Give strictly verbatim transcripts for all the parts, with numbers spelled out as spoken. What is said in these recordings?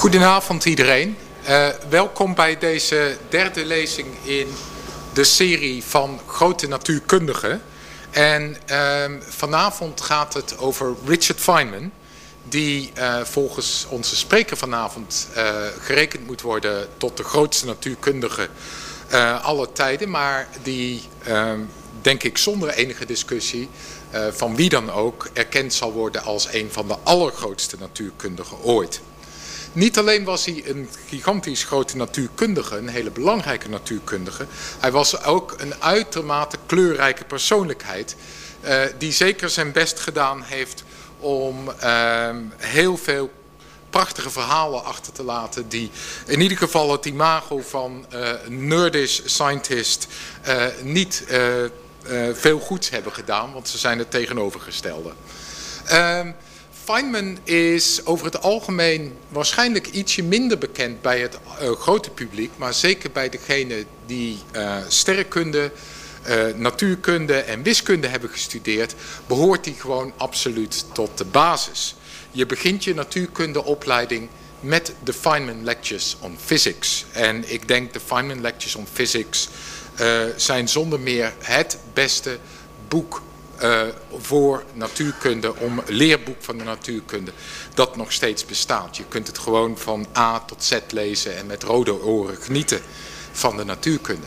Goedenavond iedereen. Uh, welkom bij deze derde lezing in de serie van grote natuurkundigen. En uh, vanavond gaat het over Richard Feynman, die uh, volgens onze spreker vanavond uh, gerekend moet worden tot de grootste natuurkundige uh, aller tijden, maar die, uh, denk ik zonder enige discussie, uh, van wie dan ook, erkend zal worden als een van de allergrootste natuurkundigen ooit. Niet alleen was hij een gigantisch grote natuurkundige, een hele belangrijke natuurkundige. Hij was ook een uitermate kleurrijke persoonlijkheid. Uh, die zeker zijn best gedaan heeft om uh, heel veel prachtige verhalen achter te laten. Die in ieder geval het imago van uh, een nerdish scientist uh, niet uh, uh, veel goeds hebben gedaan. Want ze zijn het tegenovergestelde. Uh, Feynman is over het algemeen waarschijnlijk ietsje minder bekend bij het uh, grote publiek, maar zeker bij degenen die uh, sterrenkunde, uh, natuurkunde en wiskunde hebben gestudeerd, behoort hij gewoon absoluut tot de basis. Je begint je natuurkundeopleiding met de Feynman Lectures on Physics. En ik denk de Feynman Lectures on Physics uh, zijn zonder meer het beste boek Uh, voor natuurkunde, om leerboek van de natuurkunde, dat nog steeds bestaat. Je kunt het gewoon van A tot Z lezen en met rode oren genieten van de natuurkunde.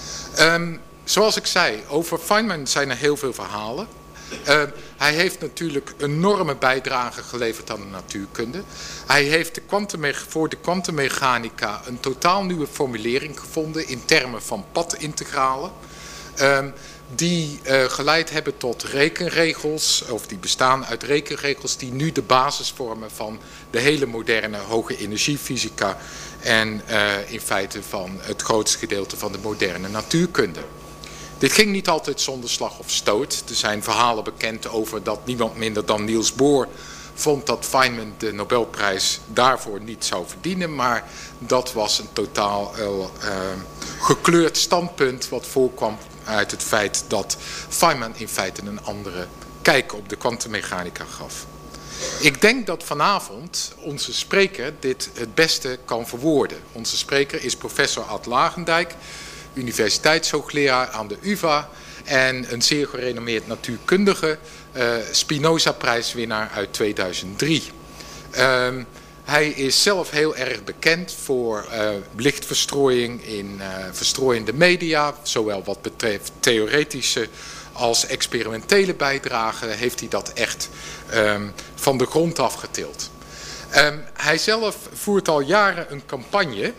Um, zoals ik zei, over Feynman zijn er heel veel verhalen. Uh, hij heeft natuurlijk enorme bijdrage geleverd aan de natuurkunde. Hij heeft de voor de kwantummechanica een totaal nieuwe formulering gevonden in termen van padintegralen. Um, die uh, geleid hebben tot rekenregels, of die bestaan uit rekenregels die nu de basis vormen van de hele moderne hoge energiefysica en uh, in feite van het grootste gedeelte van de moderne natuurkunde. Dit ging niet altijd zonder slag of stoot. Er zijn verhalen bekend over dat niemand minder dan Niels Bohr vond dat Feynman de Nobelprijs daarvoor niet zou verdienen, maar dat was een totaal uh, uh, gekleurd standpunt wat voorkwam uit het feit dat Feynman in feite een andere kijk op de kwantummechanica gaf. Ik denk dat vanavond onze spreker dit het beste kan verwoorden. Onze spreker is professor Ad Lagendijk, universiteitshoogleraar aan de U vA en een zeer gerenommeerd natuurkundige, uh, Spinoza-prijswinnaar uit tweeduizend drie. Uh, Hij is zelf heel erg bekend voor uh, lichtverstrooiing in uh, verstrooiende media. Zowel wat betreft theoretische als experimentele bijdragen heeft hij dat echt um, van de grond af getild. Um, hij zelf voert al jaren een campagne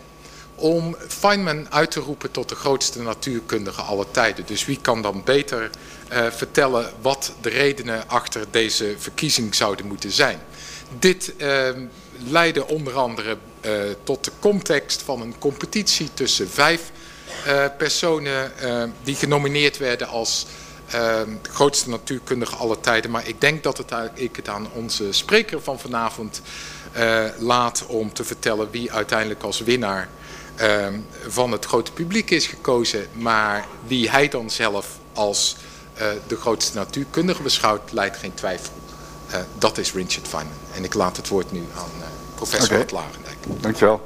om Feynman uit te roepen tot de grootste natuurkundige aller tijden. Dus wie kan dan beter uh, vertellen wat de redenen achter deze verkiezing zouden moeten zijn. Dit uh, leidde onder andere uh, tot de context van een competitie tussen vijf uh, personen uh, die genomineerd werden als uh, de grootste natuurkundige aller tijden. Maar ik denk dat het, ik het aan onze spreker van vanavond uh, laat om te vertellen wie uiteindelijk als winnaar uh, van het grote publiek is gekozen. Maar wie hij dan zelf als uh, de grootste natuurkundige beschouwt, lijkt geen twijfel. Uh, dat is Richard Feynman. En ik laat het woord nu aan uh, professor Ad Lagendijk. Dankjewel.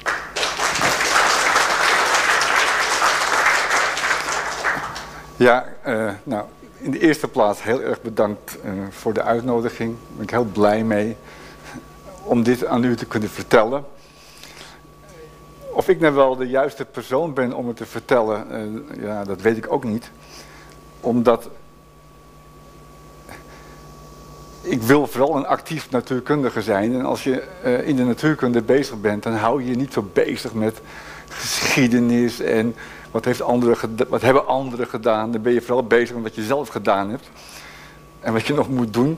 Ja, uh, nou, in de eerste plaats heel erg bedankt uh, voor de uitnodiging. Daar ben ik heel blij mee om dit aan u te kunnen vertellen. Of ik nou wel de juiste persoon ben om het te vertellen, uh, ja, dat weet ik ook niet. Omdat ik wil vooral een actief natuurkundige zijn. En als je uh, in de natuurkunde bezig bent, dan hou je je niet zo bezig met geschiedenis en wat, heeft andere wat hebben anderen gedaan. Dan ben je vooral bezig met wat je zelf gedaan hebt. En wat je nog moet doen.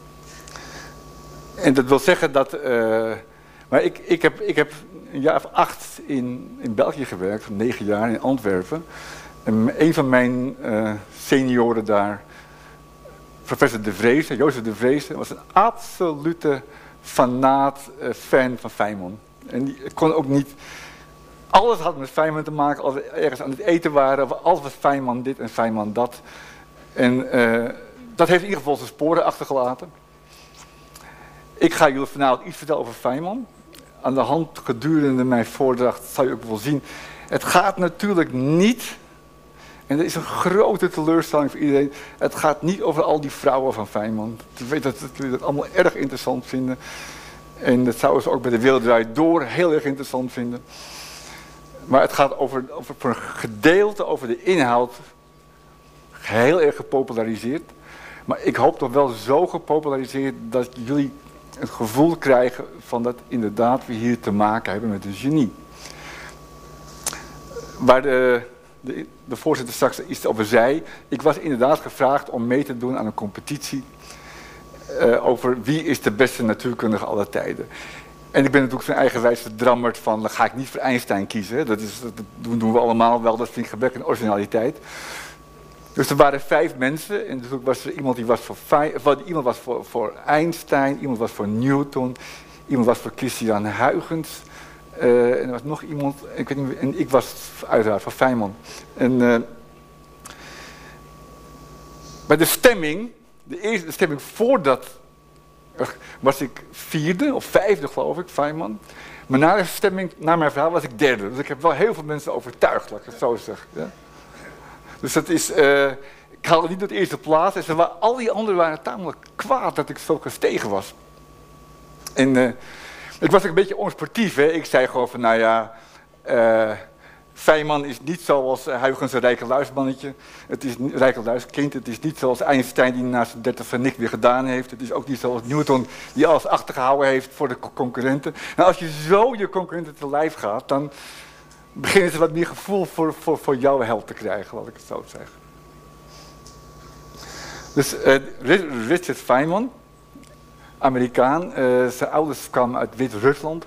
En dat wil zeggen dat... Uh, maar ik, ik, heb, ik heb een jaar of acht in, in België gewerkt, negen jaar in Antwerpen. En een van mijn uh, senioren daar, professor De Vreese, Jozef De Vreese, was een absolute fanaat, uh, fan van Feynman. En die kon ook niet... Alles had met Feynman te maken, als we ergens aan het eten waren, alles was Feynman dit en Feynman dat. En uh, dat heeft in ieder geval zijn sporen achtergelaten. Ik ga jullie vanavond iets vertellen over Feynman. aan de hand gedurende mijn voordracht, zal je ook wel zien. Het gaat natuurlijk niet, en dat is een grote teleurstelling voor iedereen, het gaat niet over al die vrouwen van Feynman. Ik weet dat jullie dat allemaal erg interessant vinden. En dat zouden ze ook bij De Wereld Draait Door heel erg interessant vinden. Maar het gaat over, over voor een gedeelte over de inhoud, heel erg gepopulariseerd. Maar ik hoop toch wel zo gepopulariseerd dat jullie het gevoel krijgen van dat inderdaad we hier te maken hebben met een genie. Waar de, de, de voorzitter straks iets over zei, ik was inderdaad gevraagd om mee te doen aan een competitie uh, over wie is de beste natuurkundige aller tijden. En ik ben natuurlijk van eigenwijs verdrammerd van, dan ga ik niet voor Einstein kiezen. Dat, is, dat doen we allemaal wel, dat vind ik gebrek aan originaliteit. Dus er waren vijf mensen en dus was er iemand die was voor, iemand was voor, voor Einstein, iemand was voor Newton, iemand was voor Christian Huygens. Uh, en er was nog iemand, ik weet niet, en ik was uiteraard voor Feynman. En uh, bij de stemming, de eerste de stemming voordat, uh, was ik vierde of vijfde geloof ik, Feynman. Maar na de stemming, na mijn verhaal was ik derde. Dus ik heb wel heel veel mensen overtuigd, laat ik het zo zeggen. Ja? Dus dat is, uh, ik haalde niet op de eerste plaats. En ze waren, al die anderen waren tamelijk kwaad dat ik zo gestegen was. En uh, ik was ook een beetje onsportief. Hè. Ik zei gewoon van, nou ja, uh, Feynman is niet zoals uh, Huygens een rijke luismannetje. Het is een rijke luiskind. Het is niet zoals Einstein die na zijn dertigste niks weer gedaan heeft. Het is ook niet zoals Newton die alles achtergehouden heeft voor de concurrenten. Nou, als je zo je concurrenten te lijf gaat, dan beginnen ze wat meer gevoel voor, voor, voor jouw held te krijgen, laat ik het zo zeggen. Dus uh, Richard Feynman, Amerikaan, uh, zijn ouders kwamen uit Wit-Rusland.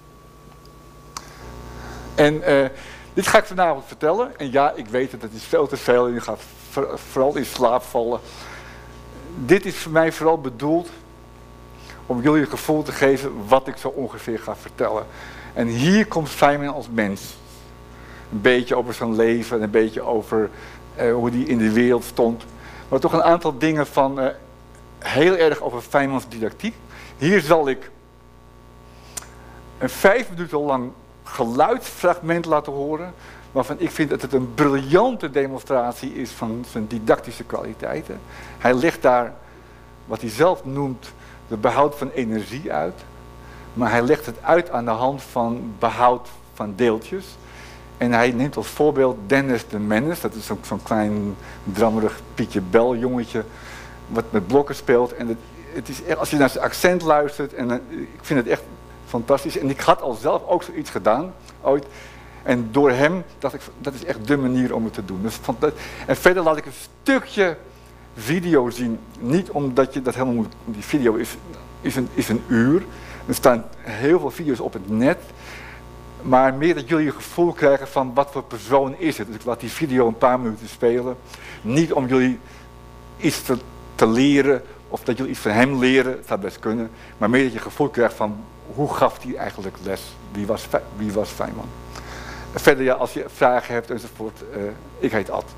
En uh, dit ga ik vanavond vertellen. En ja, ik weet het, het is veel te veel en je gaat voor, vooral in slaap vallen. Dit is voor mij vooral bedoeld om jullie een gevoel te geven wat ik zo ongeveer ga vertellen. En hier komt Feynman als mens. Een beetje over zijn leven, een beetje over uh, hoe hij in de wereld stond. Maar toch een aantal dingen van uh, heel erg over Feynmans didactiek. Hier zal ik een vijf minuten lang geluidsfragment laten horen, waarvan ik vind dat het een briljante demonstratie is van zijn didactische kwaliteiten. Hij legt daar wat hij zelf noemt de behoud van energie uit, maar hij legt het uit aan de hand van behoud van deeltjes. En hij neemt als voorbeeld Dennis de Menace, dat is zo'n zo'n klein drammerig Pietje Bel jongetje wat met blokken speelt. En het, het is echt, als je naar zijn accent luistert, en uh, ik vind het echt fantastisch. En ik had al zelf ook zoiets gedaan, ooit. En door hem dacht ik, dat is echt de manier om het te doen. Dus, en verder laat ik een stukje video zien. Niet omdat je dat helemaal moet, die video is, is, een, is een uur. Er staan heel veel video's op het net. Maar meer dat jullie een gevoel krijgen van wat voor persoon is het. Dus ik laat die video een paar minuten spelen. Niet om jullie iets te, te leren of dat jullie iets van hem leren, dat zou best kunnen. Maar meer dat je een gevoel krijgt van hoe gaf hij eigenlijk les? Wie was, wie was Feynman? Verder, ja, als je vragen hebt enzovoort, uh, ik heet Ad.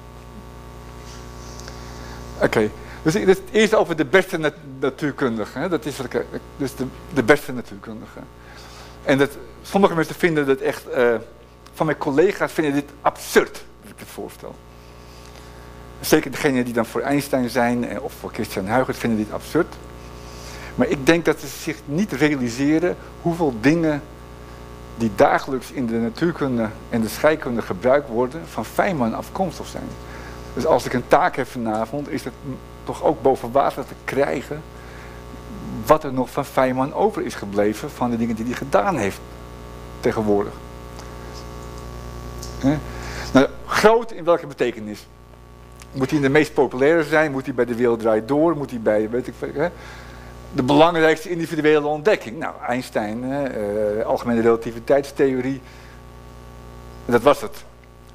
Oké, okay. Dus het eerst over de beste nat natuurkundige. Hè? Dat is wat ik, dus de, de beste natuurkundige. En dat, sommige mensen vinden dat echt, uh, van mijn collega's vinden dit absurd, dat ik het voorstel. Zeker degenen die dan voor Einstein zijn of voor Christian Huygens vinden dit absurd. Maar ik denk dat ze zich niet realiseren hoeveel dingen die dagelijks in de natuurkunde en de scheikunde gebruikt worden, van Feynman afkomstig zijn. Dus als ik een taak heb vanavond, is het toch ook boven water te krijgen wat er nog van Feynman over is gebleven van de dingen die hij gedaan heeft tegenwoordig. He? Nou, groot in welke betekenis? Moet hij de meest populaire zijn? Moet hij bij De Wereld Draait Door? Moet hij bij, weet ik veel, de belangrijkste individuele ontdekking? Nou, Einstein, uh, algemene relativiteitstheorie. Dat was het.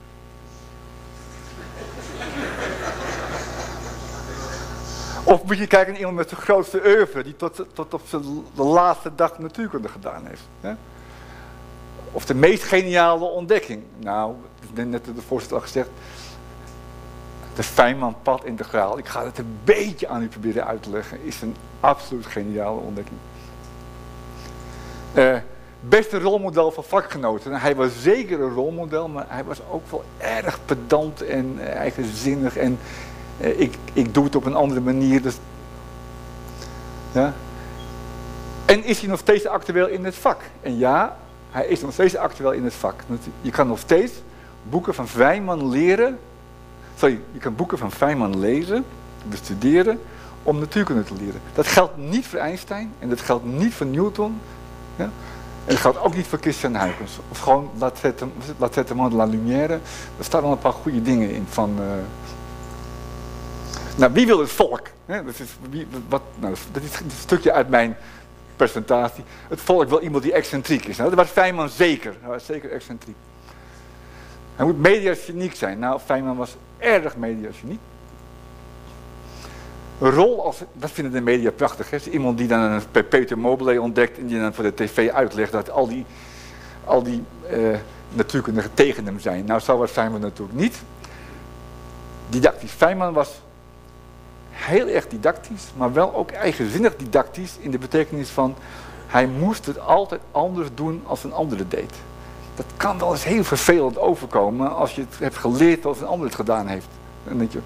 Of moet je kijken naar iemand met zijn grootste oeuvre, die tot, tot op zijn de laatste dag natuurkunde gedaan heeft. Hè? Of de meest geniale ontdekking. Nou, net de voorzitter al gezegd, de Feynman-padintegraal. Ik ga het een beetje aan u proberen uit te leggen. Is een absoluut geniale ontdekking. Uh, beste rolmodel van vakgenoten. Hij was zeker een rolmodel, maar hij was ook wel erg pedant en uh, eigenzinnig. En uh, ik, ik doe het op een andere manier. Dus, ja. En is hij nog steeds actueel in het vak? En ja, hij is nog steeds actueel in het vak. Je kan nog steeds boeken van Feynman leren. Sorry, je kan boeken van Feynman lezen, bestuderen, om natuurkunde te leren. Dat geldt niet voor Einstein en dat geldt niet voor Newton. Ja? En dat geldt ook niet voor Christian Huygens. Of gewoon La Traitement de la Lumière. Er staan wel een paar goede dingen in van... Uh... Nou, wie wil het volk? Hè? Dat, is, wie, wat, nou, dat is een stukje uit mijn presentatie. Het volk wil iemand die excentriek is. Nou, dat was Feynman zeker. Hij was zeker excentriek. Hij moet mediageniek zijn. Nou, Feynman was erg mediageniek. Een rol als, dat vinden de media prachtig. Hè? Is iemand die dan een perpetuum mobile ontdekt en die dan voor de tv uitlegt dat al die, al die uh, natuurkundigen tegen hem zijn. Nou, zo was Feynman natuurlijk niet. Didactisch. Feynman was heel erg didactisch, maar wel ook eigenzinnig didactisch in de betekenis van hij moest het altijd anders doen als een andere deed. Dat kan wel eens heel vervelend overkomen als je het hebt geleerd als een ander het gedaan heeft. Dan denk je...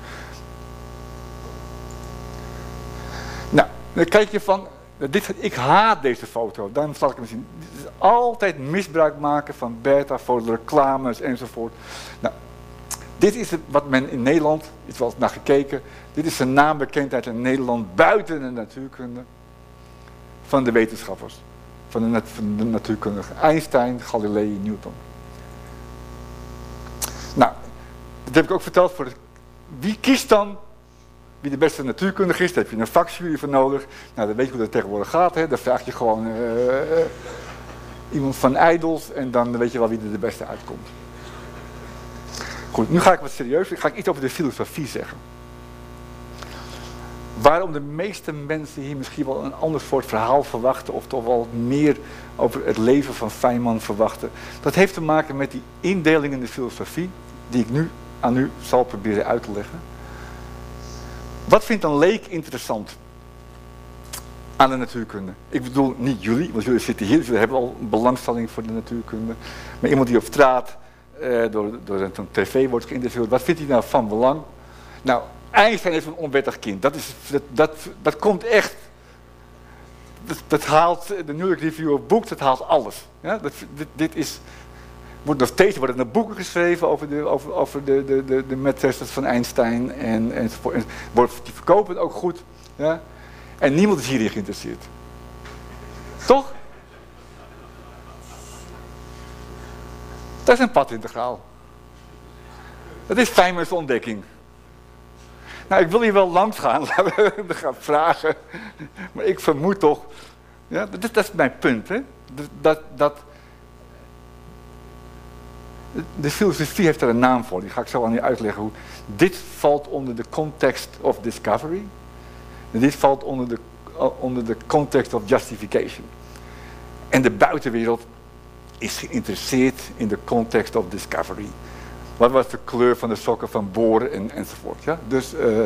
Nou, dan kijk je van, dit, ik haat deze foto, daarom zal ik hem zien. Dit is altijd misbruik maken van beta voor reclames enzovoort. Nou, dit is het wat men in Nederland, is wel eens naar gekeken, dit is de naambekendheid in Nederland buiten de natuurkunde van de wetenschappers. Van de, nat van de natuurkundigen. Einstein, Galilei, Newton. Nou, dat heb ik ook verteld voor de, wie kiest dan wie de beste natuurkundige is? Daar heb je een vakjury voor nodig. Nou, dan weet je hoe dat tegenwoordig gaat. Hè? Dan vraag je gewoon uh, uh, iemand van Ijdels en dan weet je wel wie er de beste uitkomt. Goed, nu ga ik wat serieus. Ik ga iets over de filosofie zeggen. Waarom de meeste mensen hier misschien wel een ander soort verhaal verwachten of toch wel meer over het leven van Feynman verwachten. Dat heeft te maken met die indeling in de filosofie die ik nu aan u zal proberen uit te leggen. Wat vindt een leek interessant aan de natuurkunde? Ik bedoel niet jullie, want jullie zitten hier, dus jullie hebben al een belangstelling voor de natuurkunde. Maar iemand die op straat uh, door, door een tv wordt geïnterviewd, wat vindt hij nou van belang? Nou, Einstein is een onwettig kind. Dat, is, dat, dat, dat komt echt. Dat, dat haalt de New York Review of Books, dat haalt alles. Ja, dat, dit, dit is, wordt nog steeds worden er boeken geschreven over de, over, over de, de, de, de methodes van Einstein en, enzovoort. En die verkopen ook goed. Ja? En niemand is hierin geïnteresseerd. Toch? Dat is een padintegraal. Dat is Feynman's ontdekking. Nou, ik wil hier wel langs gaan, laten we gaan vragen. Maar ik vermoed toch, ja, dat, dat is mijn punt, hè? Dat, dat, de filosofie heeft er een naam voor, die ga ik zo aan u uitleggen. Hoe, dit valt onder de context of discovery. En dit valt onder de, onder de context of justification. En de buitenwereld is geïnteresseerd in de context of discovery. Wat was de kleur van de sokken van Bohr en, enzovoort. Ja? Dus, uh,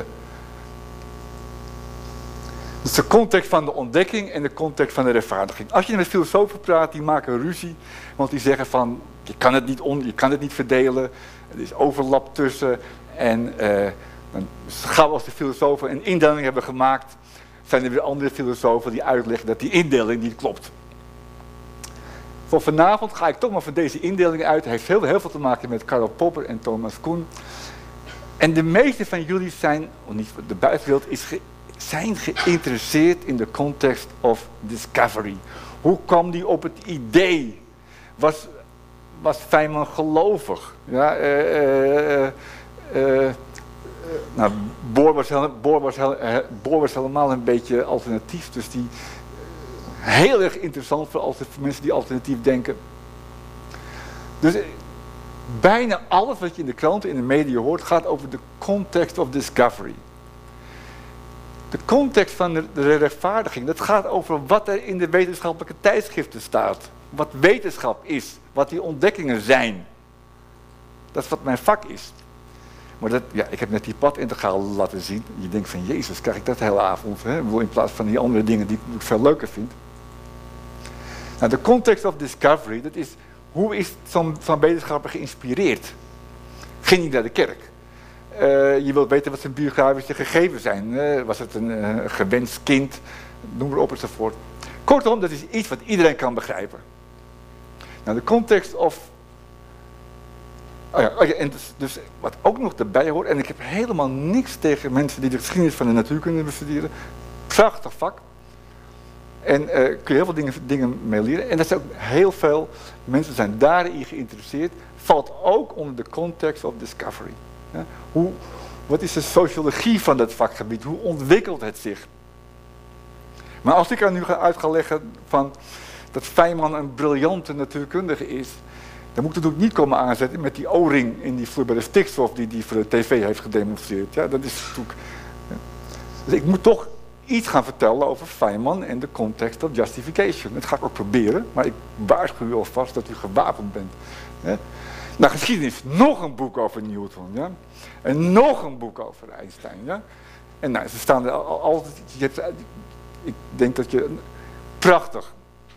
dus de context van de ontdekking en de context van de rechtvaardiging. Als je met filosofen praat, die maken ruzie. Want die zeggen van, je kan het niet, on, je kan het niet verdelen. Er is overlap tussen. En uh, dan gauw als de filosofen een indeling hebben gemaakt, zijn er weer andere filosofen die uitleggen dat die indeling niet klopt. Voor vanavond ga ik toch maar van deze indeling uit. Het heeft heel, heel veel te maken met Karl Popper en Thomas Kuhn. En de meeste van jullie zijn, of niet de buitenwereld, is ge, zijn geïnteresseerd in de context of discovery. Hoe kwam die op het idee? Was, was Feynman gelovig? Ja, uh, uh, uh, uh, nou, Bohr was, Bohr, was, Bohr was helemaal een beetje alternatief, dus die... Heel erg interessant voor, voor mensen die alternatief denken. Dus bijna alles wat je in de kranten, in de media hoort, gaat over de context of discovery. De context van de, de rechtvaardiging, dat gaat over wat er in de wetenschappelijke tijdschriften staat. Wat wetenschap is, wat die ontdekkingen zijn. Dat is wat mijn vak is. Maar dat, ja, ik heb net die padintegraal laten zien. Je denkt van, Jezus, krijg ik dat de hele avond. Hè? In plaats van die andere dingen die ik veel leuker vind. Nou, de context of discovery, dat is, hoe is zo'n zo'n wetenschapper geïnspireerd? Ging hij naar de kerk? Uh, je wilt weten wat zijn biografische gegevens zijn. Uh, was het een uh, gewenst kind? Noem maar op enzovoort. Kortom, dat is iets wat iedereen kan begrijpen. Nou, de context of... Oh ja, oh ja, en dus, dus wat ook nog erbij hoort, en ik heb helemaal niks tegen mensen die de geschiedenis van de natuurkunde bestuderen. Prachtig vak. En uh, kun je heel veel dingen, dingen mee leren. En dat zijn ook heel veel mensen zijn daarin geïnteresseerd. Valt ook onder de context of discovery. Ja, hoe, wat is de sociologie van dat vakgebied? Hoe ontwikkelt het zich? Maar als ik er nu ga uit ga leggen van dat Feynman een briljante natuurkundige is, dan moet ik het ook niet komen aanzetten met die O-ring in die vloeibare stikstof die hij voor de tv heeft gedemonstreerd. Ja, dat is natuurlijk... Ja. Dus ik moet toch iets gaan vertellen over Feynman en de context of justification. Dat ga ik ook proberen, maar ik waarschuw u alvast dat u gewapend bent. Ja. Nou, geschiedenis, nog een boek over Newton, ja. En nog een boek over Einstein, ja. En nou, ze staan er altijd, je hebt, ik denk dat je, prachtig.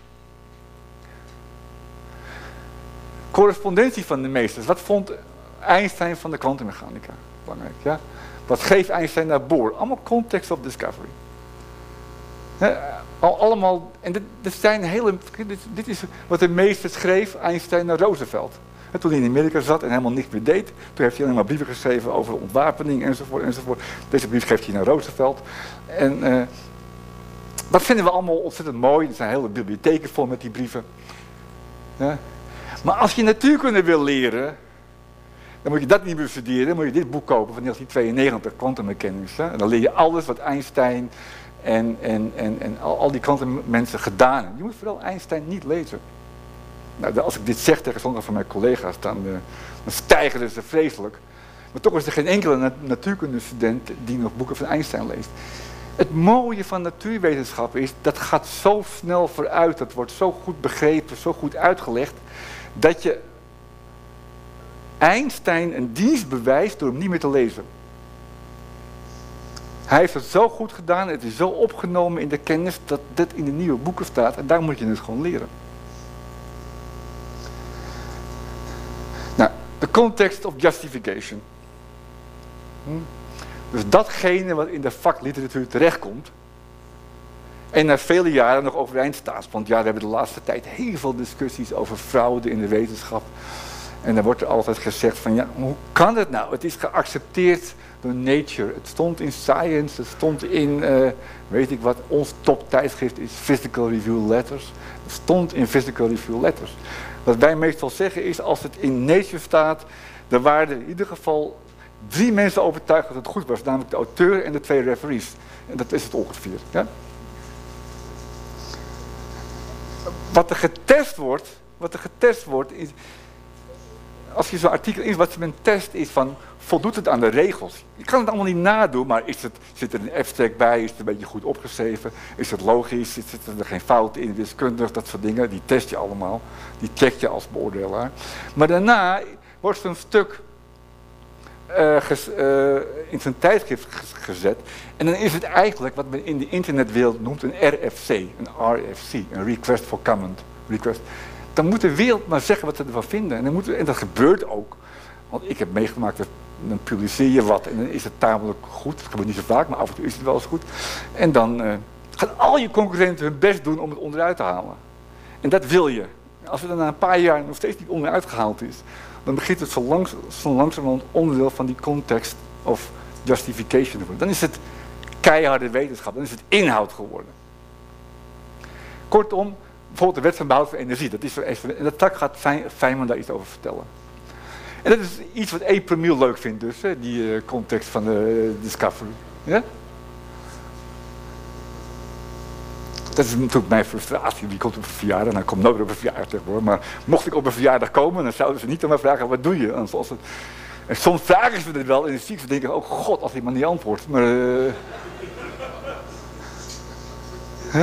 Correspondentie van de meesters, wat vond Einstein van de kwantummechanica belangrijk, ja. Wat geeft Einstein naar Bohr? Allemaal context of discovery. He, al, allemaal, en dit, dit zijn hele, dit, dit is wat de meester schreef, Einstein naar Roosevelt. En toen hij in Amerika zat en helemaal niks meer deed, toen heeft hij alleen maar brieven geschreven over ontwapening enzovoort enzovoort. Deze brief geeft hij naar Roosevelt. En uh, dat vinden we allemaal ontzettend mooi. Er zijn hele bibliotheken vol met die brieven. Ja. Maar als je natuurkunde wil leren, dan moet je dat niet meer studeren. Dan moet je dit boek kopen van negentien tweeënnegentig, Quantum Mechanics. Hè? En dan leer je alles wat Einstein en, en, en, en al, al die kwantummensen gedaan hebben. Je moet vooral Einstein niet lezen. Nou, als ik dit zeg tegen sommige van mijn collega's, dan, uh, dan stijgen ze vreselijk. Maar toch is er geen enkele nat natuurkundestudent die nog boeken van Einstein leest. Het mooie van natuurwetenschap is, dat gaat zo snel vooruit, dat wordt zo goed begrepen, zo goed uitgelegd, dat je Einstein een dienst bewijst door hem niet meer te lezen. Hij heeft het zo goed gedaan, het is zo opgenomen in de kennis, dat dit in de nieuwe boeken staat en daar moet je het gewoon leren. Nou, de context of justification. Hm? Dus datgene wat in de vakliteratuur terechtkomt en na vele jaren nog overeind staat. Want ja, we hebben de laatste tijd heel veel discussies over fraude in de wetenschap. En dan wordt er altijd gezegd van ja, hoe kan het nou? Het is geaccepteerd door Nature. Het stond in Science, het stond in, uh, weet ik wat, ons toptijdschrift is Physical Review Letters. Het stond in Physical Review Letters. Wat wij meestal zeggen is, als het in Nature staat, dan waren er in ieder geval drie mensen overtuigd dat het goed was. Namelijk de auteur en de twee referees. En dat is het ongeveer. Ja? Wat er getest wordt, wat er getest wordt is, als je zo'n artikel is, wat men test is van, voldoet het aan de regels? Je kan het allemaal niet nadoen, maar is het, zit er een abstract bij, is het een beetje goed opgeschreven, is het logisch, zitten er geen fouten in, wiskundig, dat soort dingen, die test je allemaal, die check je als beoordelaar. Maar daarna wordt er een stuk uh, ges, uh, in zijn tijdschrift gezet en dan is het eigenlijk wat men in de internetwereld noemt een R F C, een R F C, een Request for Comment. Request. Dan moet de wereld maar zeggen wat ze ervan vinden. En, dan moet, en dat gebeurt ook. Want ik heb meegemaakt, dat dan publiceer je wat en dan is het tamelijk goed. Dat gebeurt niet zo vaak, maar af en toe is het wel eens goed. En dan uh, gaan al je concurrenten hun best doen om het onderuit te halen. En dat wil je. Als het dan na een paar jaar nog steeds niet onderuit gehaald is, dan begint het zo, langs, zo langzamerhand onderdeel van die context of justification te worden. Dan is het keiharde wetenschap, dan is het inhoud geworden. Kortom, bijvoorbeeld de wet van behoud van energie, dat is er even, en dat gaat Feynman daar iets over vertellen. En dat is iets wat E. Premiel leuk vindt dus, hè, die uh, context van de uh, discovery. Ja? Dat is natuurlijk mijn frustratie, wie komt op een verjaardag, nou ik kom nooit op een verjaardag hoor, maar mocht ik op een verjaardag komen, dan zouden ze niet aan mij vragen, wat doe je? En, het, en soms vragen ze het wel en dan zie ik ze denken, oh god, als ik maar niet antwoord. Maar, uh... huh?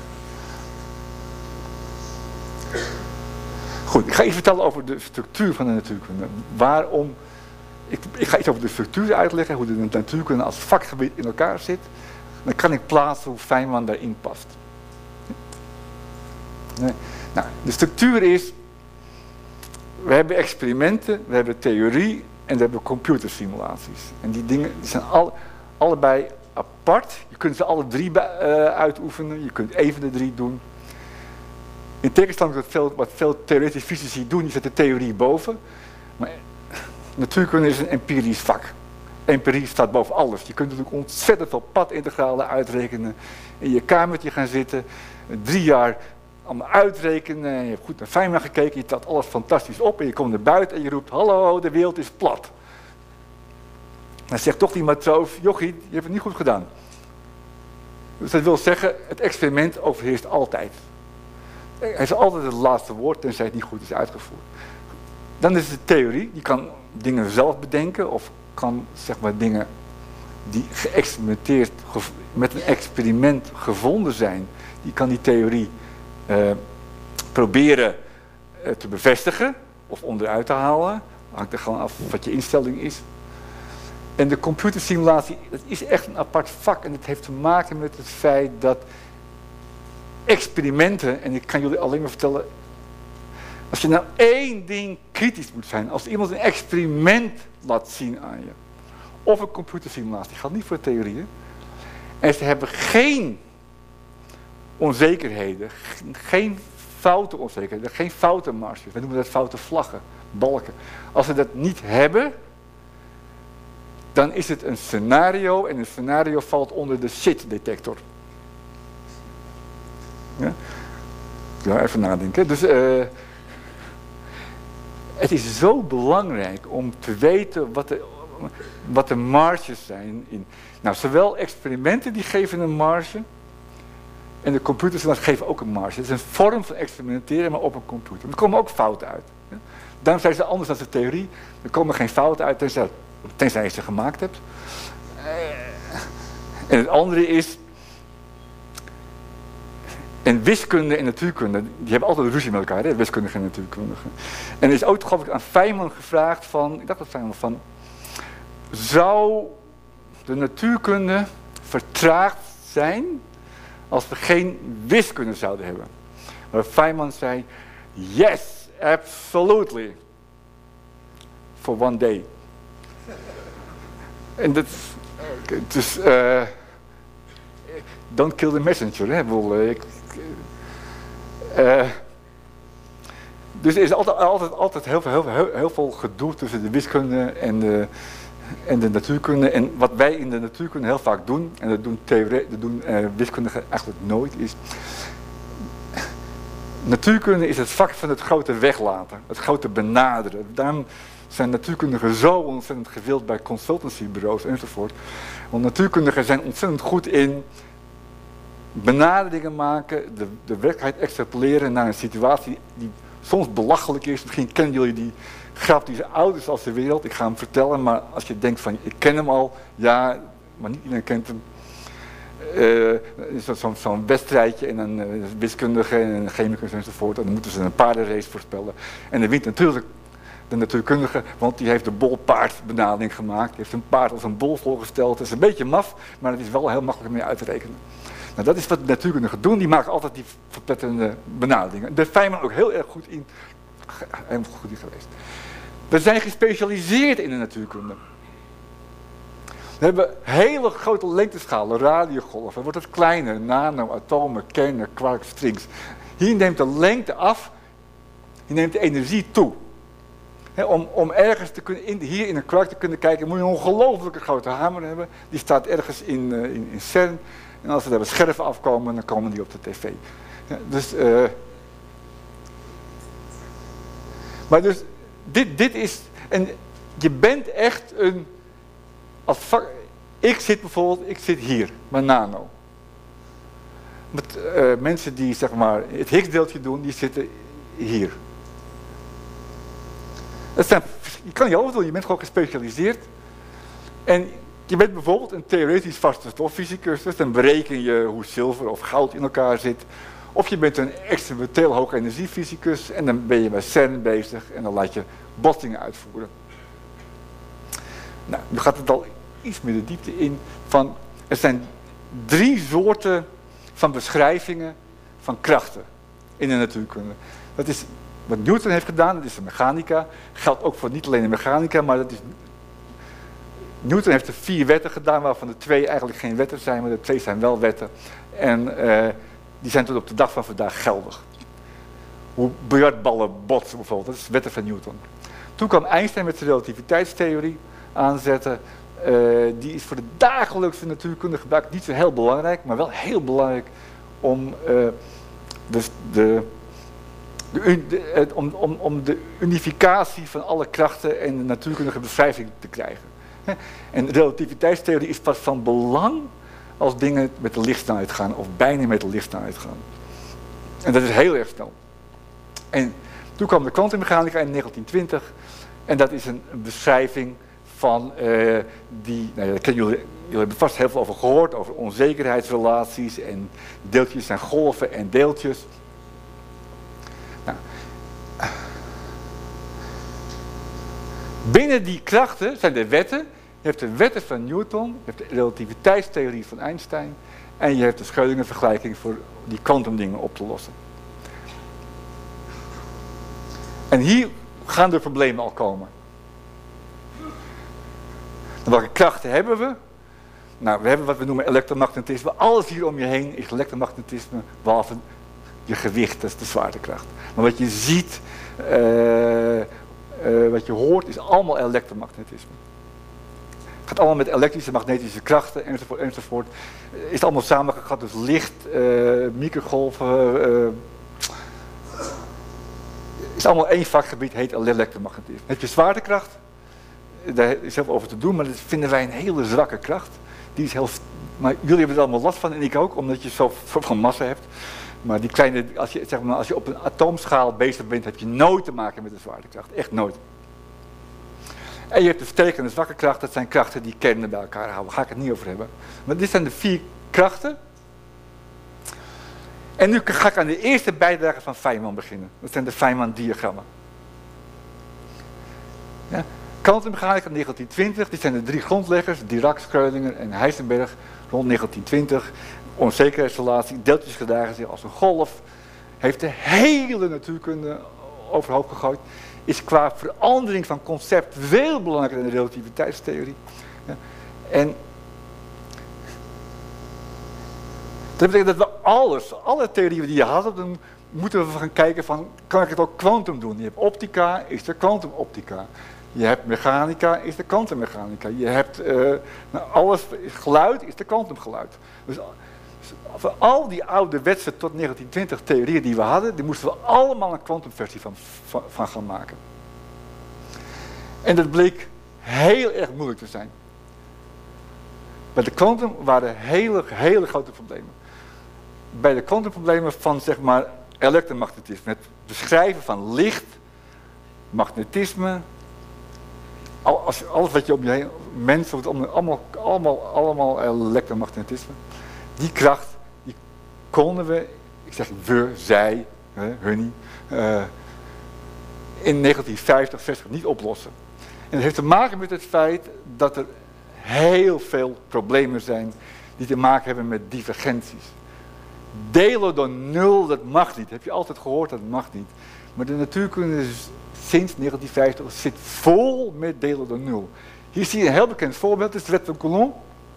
Goed, ik ga iets vertellen over de structuur van de natuurkunde. Waarom, ik, ik ga iets over de structuur uitleggen, hoe de natuurkunde als vakgebied in elkaar zit. Dan kan ik plaatsen hoe Feynman daarin past. Nee. Nou, de structuur is, we hebben experimenten, we hebben theorie en we hebben computersimulaties. En die dingen die zijn alle, allebei apart. Je kunt ze alle drie uh, uitoefenen, je kunt even de drie doen. In tegenstelling tot veel, wat veel theoretische fysici doen, die zetten theorie boven. Maar natuurkunde is een empirisch vak. Empirie staat boven alles. Je kunt natuurlijk ontzettend veel padintegralen uitrekenen. In je kamertje gaan zitten, drie jaar allemaal uitrekenen. En je hebt goed naar Feynman gekeken, je telt alles fantastisch op. En je komt naar buiten en je roept, hallo, de wereld is plat. Dan zegt toch die matroos, jochie, je hebt het niet goed gedaan. Dus dat wil zeggen, het experiment overheerst altijd. Hij heeft altijd het laatste woord, tenzij het niet goed is uitgevoerd. Dan is het de theorie, die kan dingen zelf bedenken, of kan zeg maar dingen die geëxperimenteerd, met een experiment gevonden zijn, die kan die theorie uh, proberen uh, te bevestigen, of onderuit te halen. Hangt er gewoon af wat je instelling is. En de computersimulatie, dat is echt een apart vak en het heeft te maken met het feit dat experimenten, en ik kan jullie alleen maar vertellen, als je nou één ding kritisch moet zijn, als iemand een experiment laat zien aan je, of een computersimulatie, die gaat niet voor theorieën, en ze hebben geen onzekerheden, geen foute onzekerheden, geen foute marges, we noemen dat foute vlaggen, balken. Als ze dat niet hebben, dan is het een scenario en een scenario valt onder de shit-detector. Ja? Ja, even nadenken. Dus uh, het is zo belangrijk om te weten wat de, wat de marges zijn. In, nou, zowel experimenten die geven een marge en de computers geven ook een marge. Het is een vorm van experimenteren, maar op een computer. Er komen ook fouten uit. Ja? Daarom zijn ze anders dan de theorie. Er komen geen fouten uit tenzij, tenzij je ze gemaakt hebt. En het andere is, en wiskunde en natuurkunde, die hebben altijd ruzie met elkaar, hè? Wiskundige en natuurkundige. En er is ook geloof ik aan Feynman gevraagd van, ik dacht dat Feynman van, zou de natuurkunde vertraagd zijn als we geen wiskunde zouden hebben? Maar Feynman zei, yes, absolutely. For one day. En dat, dus, uh, don't kill the messenger, hè? Ik, uh, dus er is altijd, altijd, altijd heel, veel, heel, heel, heel veel gedoe tussen de wiskunde en de, en de natuurkunde. En wat wij in de natuurkunde heel vaak doen, en dat doen, theorie, dat doen uh, wiskundigen eigenlijk nooit, is... Natuurkunde is het vak van het grote weglaten, het grote benaderen. Daarom zijn natuurkundigen zo ontzettend gewild bij consultancybureaus enzovoort. Want natuurkundigen zijn ontzettend goed in benaderingen maken, de, de werkelijkheid extrapoleren naar een situatie die soms belachelijk is. Misschien kennen jullie die grap, die is oud is als de wereld. Ik ga hem vertellen, maar als je denkt van, ik ken hem al, ja, maar niet iedereen kent hem. Uh, Zo'n zo wedstrijdje en een uh, wiskundige en een chemicus enzovoort. En dan moeten ze een paardenrace voorspellen. En dan wint natuurlijk de natuurkundige, want die heeft de bolpaardbenadering gemaakt. Die heeft een paard als een bol voorgesteld. Het is een beetje maf, maar het is wel heel makkelijk mee uit te rekenen. Nou, dat is wat de natuurkundigen doen. Die maken altijd die verpletterende benaderingen. Daar is Feynman ook heel erg goed in, helemaal goed in geweest. We zijn gespecialiseerd in de natuurkunde. We hebben hele grote lengteschalen, radiogolven. Wordt het kleiner, nano, atomen, kernen, quarks, strings. Hier neemt de lengte af, hier neemt de energie toe. He, om, om ergens te kunnen, in, hier in een quark te kunnen kijken, moet je een ongelooflijke grote hamer hebben. Die staat ergens in, uh, in, in CERN. En als er daar wat scherven afkomen, dan komen die op de tv. Ja, dus, uh, maar dus, dit, dit is, en je bent echt een... Als vak, ik zit bijvoorbeeld, ik zit hier, bij nano. Met uh, mensen die zeg maar het Higgs-deeltje doen, die zitten hier. Dat zijn, je kan niet alles doen, je bent gewoon gespecialiseerd. En je bent bijvoorbeeld een theoretisch vaste stoffysicus, dus dan bereken je hoe zilver of goud in elkaar zit. Of je bent een experimenteel hoge energiefysicus en dan ben je bij CERN bezig en dan laat je botsingen uitvoeren. Nou, nu gaat het al iets meer de diepte in van, er zijn drie soorten van beschrijvingen van krachten. in de natuurkunde. Dat is wat Newton heeft gedaan, dat is de mechanica. Geldt ook voor niet alleen de mechanica, maar dat is... Newton heeft er vier wetten gedaan, waarvan de twee eigenlijk geen wetten zijn, maar de twee zijn wel wetten. En uh, die zijn tot op de dag van vandaag geldig. Hoe biljartballen botsen bijvoorbeeld, dat is de wetten van Newton. Toen kwam Einstein met zijn relativiteitstheorie aanzetten. Uh, die is voor de dagelijkse natuurkunde gebruikt niet zo heel belangrijk, maar wel heel belangrijk om, uh, dus de, de, de, om, om, om de unificatie van alle krachten en de natuurkundige beschrijving te krijgen. En de relativiteitstheorie is pas van belang als dingen met de lichtsnelheid gaan, of bijna met de lichtsnelheid gaan. En dat is heel erg snel. En toen kwam de kwantummechanica in negentien twintig, en dat is een, een beschrijving van uh, die, nou ja, daar kennen jullie, jullie hebben vast heel veel over gehoord, over onzekerheidsrelaties en deeltjes zijn golven en deeltjes. Nou, binnen die krachten zijn de wetten. Je hebt de wetten van Newton, je hebt de relativiteitstheorie van Einstein en je hebt de Schrödinger-vergelijking voor die kwantumdingen op te lossen. En hier gaan de problemen al komen. En welke krachten hebben we? Nou, we hebben wat we noemen elektromagnetisme. Alles hier om je heen is elektromagnetisme, behalve je gewicht, dat is de zwaartekracht. Maar wat je ziet, uh, uh, wat je hoort, is allemaal elektromagnetisme. Het gaat allemaal met elektrische, magnetische krachten, enzovoort, enzovoort. Is het allemaal samengevat, dus licht, uh, microgolven. Uh, is allemaal één vakgebied, heet elektromagnetisme. Heb je zwaartekracht? Daar is zelf over te doen, maar dat vinden wij een hele zwakke kracht. Die is heel, maar jullie hebben er allemaal last van en ik ook, omdat je zoveel massa hebt. Maar die kleine, als je, zeg maar, als je op een atoomschaal bezig bent, heb je nooit te maken met de zwaartekracht. Echt nooit. En je hebt de sterke en de zwakke kracht, dat zijn krachten die kernen bij elkaar houden. Daar ga ik het niet over hebben. Maar dit zijn de vier krachten. En nu ga ik aan de eerste bijdrage van Feynman beginnen. Dat zijn de Feynman-diagrammen. Ja. Kwantummechanica negentien twintig, dit zijn de drie grondleggers, Dirac, Schrödinger en Heisenberg, rond negentien twintig. Onzekerheidsrelatie, deeltjesgedragen zich als een golf, heeft de hele natuurkunde overhoop gegooid. Is qua verandering van concept veel belangrijker dan de relativiteitstheorie. Ja. En dat betekent dat we alles, alle theorieën die je had, dan moeten we gaan kijken van, kan ik het ook kwantum doen? Je hebt optica, is er kwantumoptica. Je hebt mechanica, is de kwantummechanica. Je hebt uh, nou, alles, geluid, is de kwantumgeluid. Dus voor al die ouderwetse tot negentien twintig theorieën die we hadden, die moesten we allemaal een kwantumversie van, van, van gaan maken. En dat bleek heel erg moeilijk te zijn. Bij de kwantum waren hele, hele grote problemen. Bij de kwantumproblemen van, zeg maar, elektromagnetisme, het beschrijven van licht, magnetisme, alles, alles wat je om je heen, mensen, allemaal, allemaal, allemaal elektromagnetisme. Die kracht, die konden we, ik zeg we, zij, hun, uh, in negentien vijftig, zestig niet oplossen. En dat heeft te maken met het feit dat er heel veel problemen zijn die te maken hebben met divergenties. Delen door nul, dat mag niet. Heb je altijd gehoord, dat mag niet. Maar de natuurkunde is sinds negentien vijftig zit vol met delen door nul. Hier zie je een heel bekend voorbeeld, dat is de wet van Coulomb.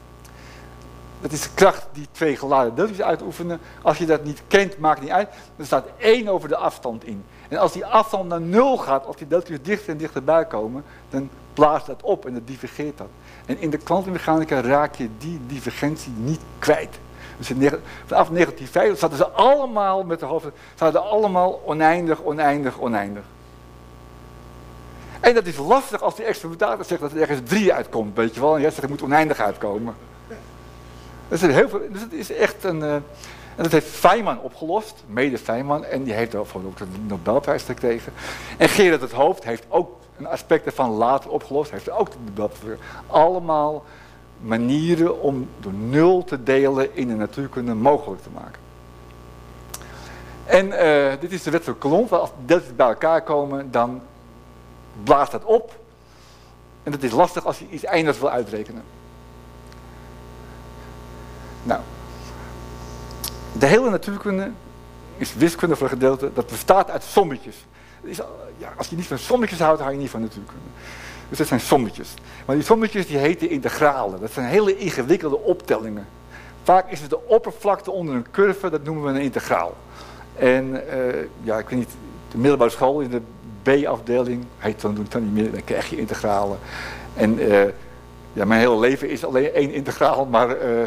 Dat is de kracht die twee geladen deeltjes uitoefenen. Als je dat niet kent, maakt niet uit. Er staat één over de afstand in. En als die afstand naar nul gaat, als die deeltjes dichter en dichterbij komen, dan blaast dat op en dat divergeert dat. En in de kwantummechanica raak je die divergentie niet kwijt. Dus in, vanaf negentien vijftig zaten ze allemaal met de hoofd, zaten allemaal oneindig, oneindig, oneindig. En dat is lastig als die experimentator zegt dat er ergens drie uitkomt, weet je wel. En jij zegt, er moet oneindig uitkomen. Dus, heel veel, dus het is echt een... Uh, en dat heeft Feynman opgelost, mede Feynman, en die heeft daarvoor ook de Nobelprijs gekregen. En Gerard het Hoofd heeft ook een aspect ervan later opgelost, heeft ook de Nobelprijs. Allemaal manieren om door nul te delen in de natuurkunde mogelijk te maken. En uh, dit is de wet van Coulomb, als deeltjes bij elkaar komen, dan blaast dat op. En dat is lastig als je iets eindigs wil uitrekenen. Nou, de hele natuurkunde is wiskunde voor een gedeelte, dat bestaat uit sommetjes. Is, ja, als je niet van sommetjes houdt, hou je niet van natuurkunde. Dus dat zijn sommetjes. Maar die sommetjes die heten integralen. Dat zijn hele ingewikkelde optellingen. Vaak is het de oppervlakte onder een curve, dat noemen we een integraal. En uh, ja, ik weet niet, de middelbare school in de B-afdeling, heet dan, doe ik dan niet meer, dan krijg je integralen. En uh, ja, mijn hele leven is alleen één integraal, maar uh,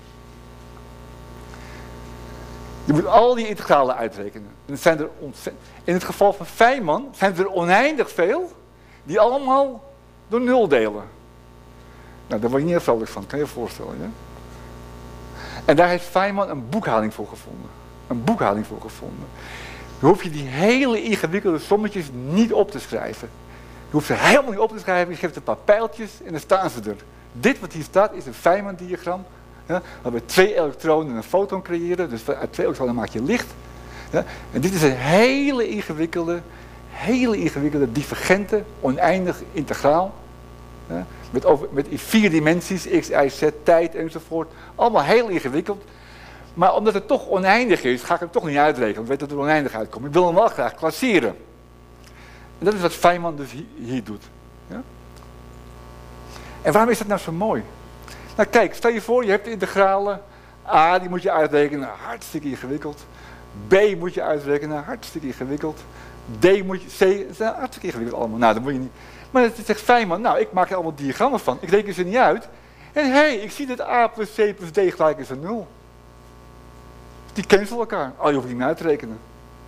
je moet al die integralen uitrekenen. En het zijn er ontzettend, in het geval van Feynman zijn er oneindig veel die allemaal door nul delen. Nou, daar word je niet vrolijk van, kan je je voorstellen. Ja? En daar heeft Feynman een boekhouding voor gevonden. Een boekhouding voor gevonden. Dan hoef je die hele ingewikkelde sommetjes niet op te schrijven. Je hoeft ze helemaal niet op te schrijven, je geeft een paar pijltjes en dan staan ze er. Dit wat hier staat is een Feynman-diagram. Ja, waarbij twee elektronen een foton creëren, dus uit twee elektronen maak je licht. Ja, en dit is een hele ingewikkelde, hele ingewikkelde, divergente, oneindig integraal. Ja, met, over, met in vier dimensies, x, y, z, tijd enzovoort. Allemaal heel ingewikkeld. Maar omdat het toch oneindig is, ga ik hem toch niet uitrekenen. Want ik weet dat er oneindig uitkomt. Ik wil hem wel graag klasseren. En dat is wat Feynman dus hier doet. Ja? En waarom is dat nou zo mooi? Nou kijk, stel je voor, je hebt de integralen. A, die moet je uitrekenen, hartstikke ingewikkeld. B moet je uitrekenen, hartstikke ingewikkeld. D moet je, C, dat is hartstikke ingewikkeld allemaal. Nou, dat moet je niet. Maar het zegt Feynman, nou, ik maak er allemaal diagrammen van. Ik reken ze niet uit. En hé, hey, ik zie dat A plus C plus D gelijk is aan nul. Die cancelen elkaar. Oh, je hoeft niet meer uit te rekenen.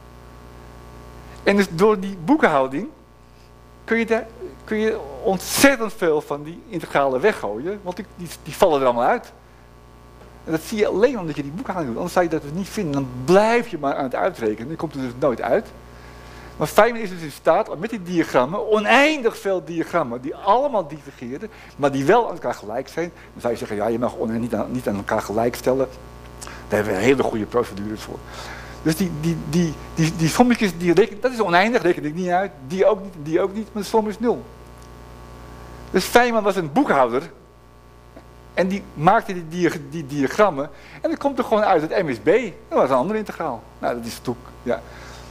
En dus door die boekhouding kun je, daar, kun je ontzettend veel van die integralen weggooien. Want die, die, die vallen er allemaal uit. En dat zie je alleen omdat je die boekhouding doet. Anders zou je dat dus niet vinden. Dan blijf je maar aan het uitrekenen. Dan komt er dus nooit uit. Maar Feynman is dus in staat om met die diagrammen, oneindig veel diagrammen, die allemaal divergeren, maar die wel aan elkaar gelijk zijn. Dan zou je zeggen, ja, je mag niet aan, niet aan elkaar gelijk stellen. Daar hebben we hele goede procedures voor. Dus die, die, die, die, die sommetjes, die reken, dat is oneindig, reken ik niet uit. Die ook niet, die ook niet, maar de som is nul. Dus Feynman was een boekhouder. En die maakte die, die, die diagrammen. En dan komt er gewoon uit het M is B. Dat was een ander integraal. Nou, dat is natuurlijk, ja.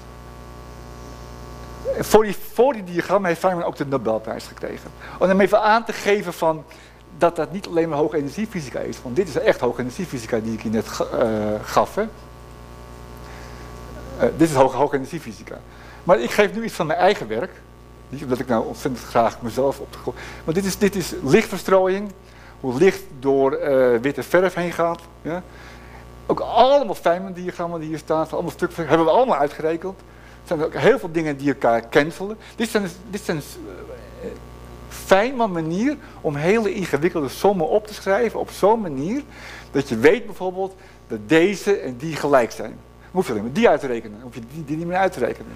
Voor die, voor die diagrammen heeft Feynman ook de Nobelprijs gekregen. Om hem even aan te geven van dat dat niet alleen maar hoge energiefysica is. Want dit is echt hoge energiefysica die ik je net uh, gaf. Hè? Uh, dit is hoge, hoge energiefysica. Maar ik geef nu iets van mijn eigen werk. Niet omdat ik nou ontzettend graag mezelf op de grond. Maar dit is, dit is lichtverstrooiing. Hoe licht door uh, witte verf heen gaat. Ja? Ook allemaal Feynman-diagrammen die hier staan. Allemaal stukken hebben we allemaal uitgerekend. Er zijn ook heel veel dingen die elkaar cancelen. Dit zijn, dit zijn uh, Feynman manier om hele ingewikkelde sommen op te schrijven op zo'n manier dat je weet bijvoorbeeld dat deze en die gelijk zijn. Dan hoef je alleen maar die uit te rekenen. Dan hoef je die, die niet meer uit te rekenen.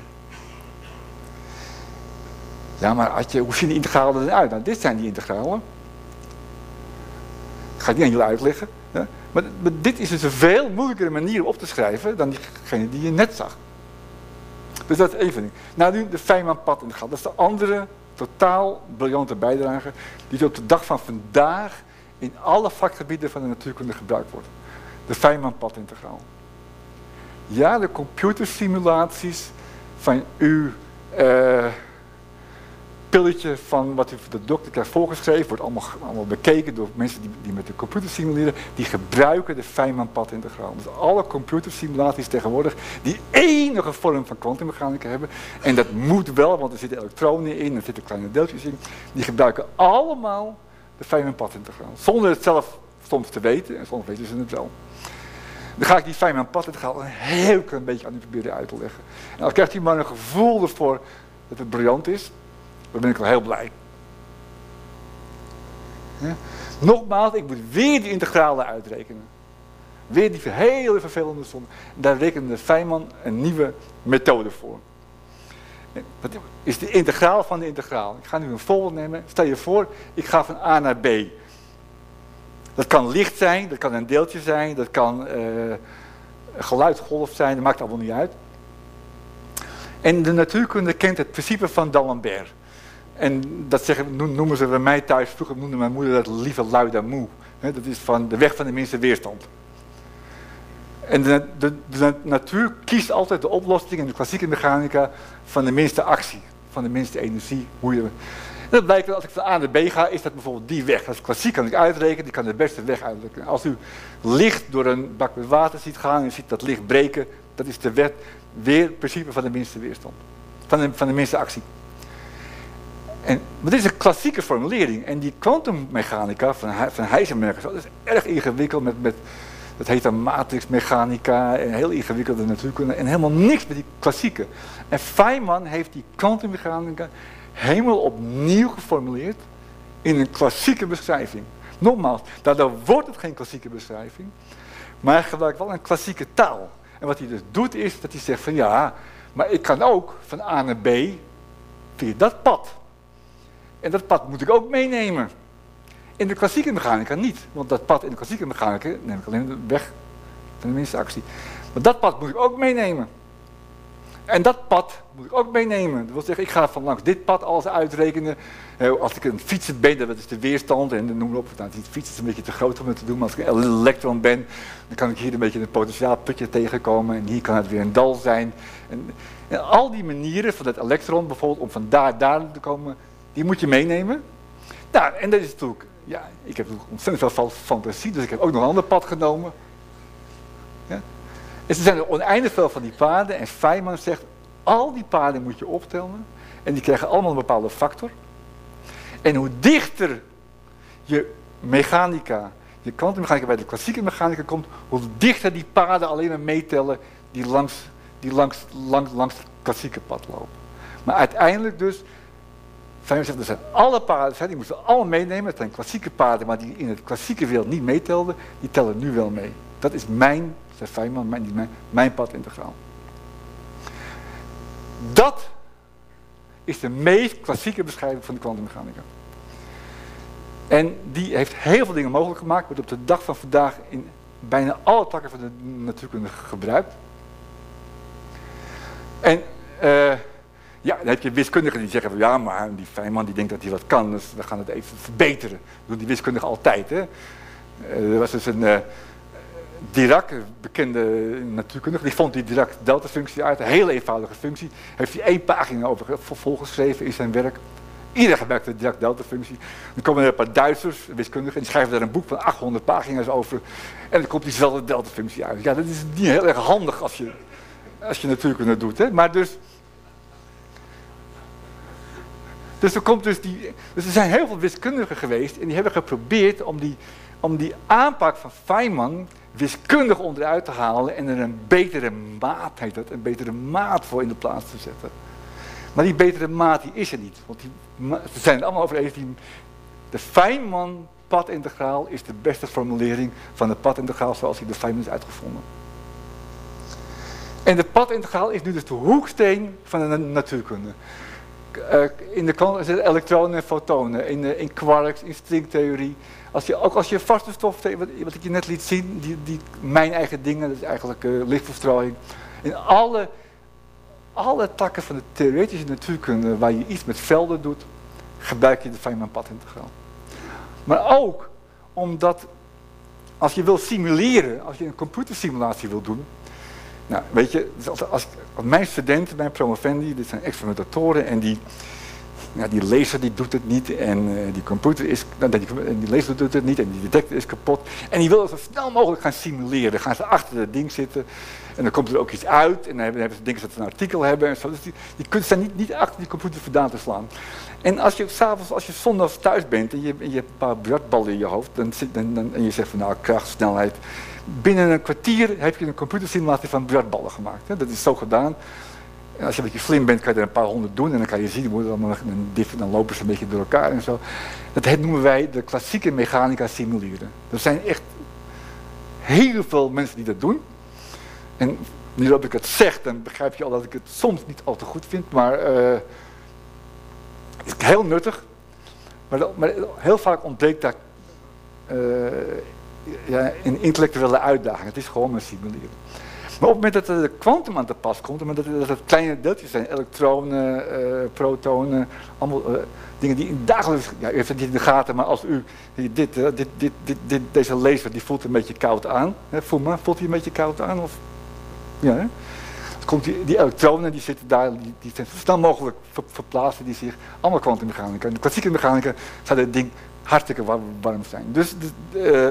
Ja, maar had je, hoe zien die integralen er dan uit? Nou, dit zijn die integralen. Ik ga het niet aan jullie uitleggen. Ja? Maar, maar dit is dus een veel moeilijkere manier om op te schrijven dan diegene die je net zag. Dus dat is één van die. Nou, nu de Feynman-patintegraal. Dat is de andere totaal briljante bijdrage die op de dag van vandaag in alle vakgebieden van de natuurkunde gebruikt wordt. De Feynman-patintegraal. Ja, de computersimulaties van uw uh, pilletje van wat u de dokter krijgt voorgeschreven, wordt allemaal, allemaal bekeken door mensen die, die met de computer simuleren, die gebruiken de Feynman-patintegraal. Dus alle computersimulaties tegenwoordig die enige vorm van kwantummechanica hebben, en dat moet wel, want er zitten elektronen in, er zitten kleine deeltjes in, die gebruiken allemaal de Feynman-patintegraal. Zonder het zelf soms te weten, en soms weten ze het wel. Dan ga ik die Feynman-patintegraal een heel klein beetje aan u proberen uit te leggen. En dan krijgt u maar een gevoel ervoor dat het briljant is. Dan ben ik wel heel blij. Ja. Nogmaals, ik moet weer die integralen uitrekenen. Weer die hele vervelende som. Daar rekende Feynman een nieuwe methode voor. Dat is de integraal van de integraal. Ik ga nu een voorbeeld nemen. Stel je voor, ik ga van A naar B. Dat kan licht zijn, dat kan een deeltje zijn, dat kan uh, een geluidsgolf zijn, dat maakt allemaal niet uit. En de natuurkunde kent het principe van D'Alembert. En dat zeggen, noemen ze bij mij thuis, vroeger noemde mijn moeder dat lieve lui d'amour. Dat is van de weg van de minste weerstand. En de, de, de natuur kiest altijd de oplossing in de klassieke mechanica van de minste actie, van de minste energie. Hoe je, en dat blijkt dat als ik van A naar B ga, is dat bijvoorbeeld die weg. Dat is klassiek, kan ik uitrekenen, die kan de beste weg uitrekenen. Als u licht door een bak met water ziet gaan en u ziet dat licht breken, dat is de wet, weer het principe van de minste weerstand. Van de, van de minste actie. En, maar dit is een klassieke formulering. En die kwantummechanica van, van Heisenberg, dat is erg ingewikkeld met, met dat heet dan matrixmechanica en heel ingewikkelde natuurkunde en helemaal niks met die klassieke. En Feynman heeft die kwantummechanica helemaal opnieuw geformuleerd in een klassieke beschrijving. Nogmaals, daardoor wordt het geen klassieke beschrijving, maar hij gebruikt wel een klassieke taal. En wat hij dus doet is dat hij zegt van ja, maar ik kan ook van A naar B via dat pad. En dat pad moet ik ook meenemen. In de klassieke mechanica niet, want dat pad in de klassieke mechanica neem ik alleen de weg van de minste actie. Maar dat pad moet ik ook meenemen. En dat pad moet ik ook meenemen. Dat wil zeggen, ik ga van langs dit pad alles uitrekenen. Als ik een fietser ben, dat is de weerstand en noem maar op. Nou, die fiets is een beetje te groot om het te doen, maar als ik een elektron ben, dan kan ik hier een beetje een potentiaalputje tegenkomen. En hier kan het weer een dal zijn. En, en al die manieren van dat elektron bijvoorbeeld, om van daar daar te komen, die moet je meenemen. Nou, en dat is natuurlijk, ja, ik heb ontzettend veel fantasie, dus ik heb ook nog een ander pad genomen. Ja. En er zijn er oneindig veel van die paden en Feynman zegt, al die paden moet je optellen en die krijgen allemaal een bepaalde factor. En hoe dichter je mechanica, je kwantummechanica bij de klassieke mechanica komt, hoe dichter die paden alleen maar meetellen die langs, die langs, langs, langs het klassieke pad lopen. Maar uiteindelijk dus, Feynman zegt, er zijn alle paden, die moesten allemaal meenemen, het zijn klassieke paden, maar die in het klassieke wereld niet meetelden, die tellen nu wel mee. Dat is mijn, zegt Feynman, mijn, niet mijn, mijn pad integraal. Dat is de meest klassieke beschrijving van de kwantummechanica. En die heeft heel veel dingen mogelijk gemaakt, wordt op de dag van vandaag in bijna alle takken van de natuurkunde gebruikt. En uh, ja, dan heb je wiskundigen die zeggen van ja, maar die Feynman die denkt dat hij wat kan, dus we gaan het even verbeteren. Dat doen die wiskundigen altijd. Hè. Uh, er was dus een uh, Dirac, een bekende natuurkundige, die vond die Dirac-delta-functie uit, een heel eenvoudige functie. Heeft hij één pagina over volgeschreven in zijn werk. Iedereen gebruikt de Dirac-delta-functie. Dan komen er een paar Duitsers, wiskundigen, en die schrijven daar een boek van achthonderd pagina's over. En dan komt diezelfde delta-functie uit. Ja, dat is niet heel erg handig als je, als je natuurkunde doet. Hè. Maar dus... Dus er, komt dus, die, dus er zijn heel veel wiskundigen geweest en die hebben geprobeerd om die, om die aanpak van Feynman wiskundig onderuit te halen en er een betere maat, heet dat, een betere maat voor in de plaats te zetten. Maar die betere maat die is er niet, want die, ze zijn het allemaal over eens, die, de Feynman padintegraal is de beste formulering van de padintegraal zoals die de Feynman is uitgevonden. En de padintegraal is nu dus de hoeksteen van de natuurkunde. Uh, in de kant zitten elektronen en fotonen, in, uh, in quarks, in stringtheorie. Als je, ook als je vaste stof, wat, wat ik je net liet zien, die, die mijn eigen dingen, dat is eigenlijk uh, lichtverstrooiing. In alle, alle takken van de theoretische natuurkunde waar je iets met velden doet, gebruik je de Feynman padintegraal. Maar ook omdat als je wil simuleren, als je een computersimulatie wil doen, nou, weet je, als, als, als mijn studenten, mijn promovendi, dit zijn experimentatoren en die, ja, die laser die doet het niet en uh, die computer is, nou, die, die laser doet het niet en die detector is kapot en die willen zo snel mogelijk gaan simuleren. Dan gaan ze achter het ding zitten en dan komt er ook iets uit en dan hebben, hebben ze denken dat ze een artikel hebben en zo. Dus die, die kunnen ze niet, niet achter die computer vandaan te slaan. En als je s'avonds, als je zondags thuis bent en je, en je hebt een paar biljartballen in je hoofd dan zit, dan, dan, en je zegt van nou kracht, snelheid. Binnen een kwartier heb je een computersimulatie van biljartballen gemaakt. Hè? Dat is zo gedaan. En als je een beetje slim bent, kan je er een paar honderd doen en dan kan je zien hoe dan, dan lopen ze een beetje door elkaar en zo. Dat noemen wij de klassieke mechanica simuleren. Er zijn echt heel veel mensen die dat doen. En nu dat ik het zeg, dan begrijp je al dat ik het soms niet al te goed vind, maar uh, het is heel nuttig. Maar, maar heel vaak ontbreekt daar uh, ja, een intellectuele uitdaging. Het is gewoon maar simuleren. Maar op het moment dat er de kwantum aan te pas komt, op het moment dat het kleine deeltjes zijn, elektronen, uh, protonen, allemaal uh, dingen die in dagelijks, ja, u heeft het niet in de gaten, maar als u, dit, uh, dit, dit, dit, dit, deze laser, die voelt een beetje koud aan. Hè, voel maar, voelt hij een beetje koud aan? Of, ja, hè? Dan komt die, die elektronen, die zitten daar, die, die zijn zo snel mogelijk ver, verplaatsen die zich, allemaal kwantummechanica. In de klassieke mechanica zou dit ding hartstikke warm, warm zijn. Dus, uh,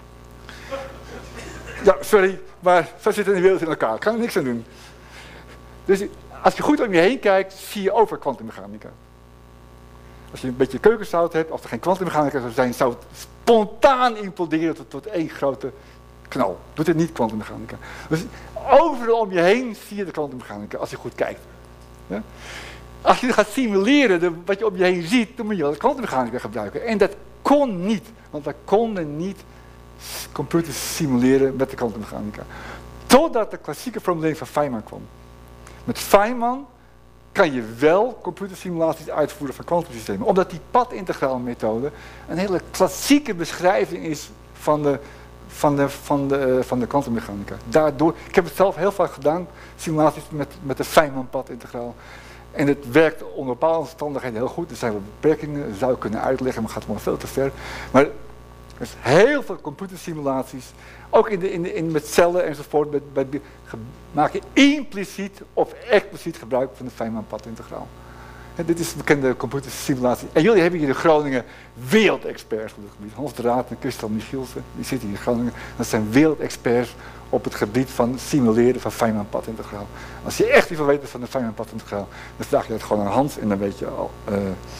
ja, sorry, maar zo zit de wereld in elkaar. Ik kan er niks aan doen. Dus als je goed om je heen kijkt, zie je over kwantummechanica. Als je een beetje keukenzout hebt, als er geen kwantummechanica zou zijn, zou het spontaan imploderen tot, tot één grote knal. Doet het niet kwantummechanica. Dus overal om je heen zie je de kwantummechanica, als je goed kijkt. Ja? Als je gaat simuleren, de, wat je om je heen ziet, dan moet je wel de kwantummechanica gebruiken. En dat kon niet, want wij konden niet computers simuleren met de kwantummechanica. Totdat de klassieke formulering van Feynman kwam. Met Feynman kan je wel computersimulaties uitvoeren van kwantumsystemen. Omdat die padintegraalmethode een hele klassieke beschrijving is van de, van de, van de, van de kwantummechanica. Daardoor, ik heb het zelf heel vaak gedaan, simulaties met, met de Feynman padintegraal. En het werkt onder bepaalde omstandigheden heel goed. Er zijn wel beperkingen, dat zou ik kunnen uitleggen, maar het gaat gewoon veel te ver. Maar er zijn heel veel computersimulaties, ook in de, in de, in, met cellen enzovoort, met, met, maak je impliciet of expliciet gebruik van de Feynman padintegraal. En dit is een bekende computersimulatie. En jullie hebben hier in Groningen wereldexperts op het gebied. Hans de Raad en Christel Michielsen, die zitten hier in Groningen. Dat zijn wereldexperts op het gebied van simuleren van Feynman padintegraal. Als je echt iets wil weten van de Feynman padintegraal, dan vraag je dat gewoon aan Hans en dan weet je al uh,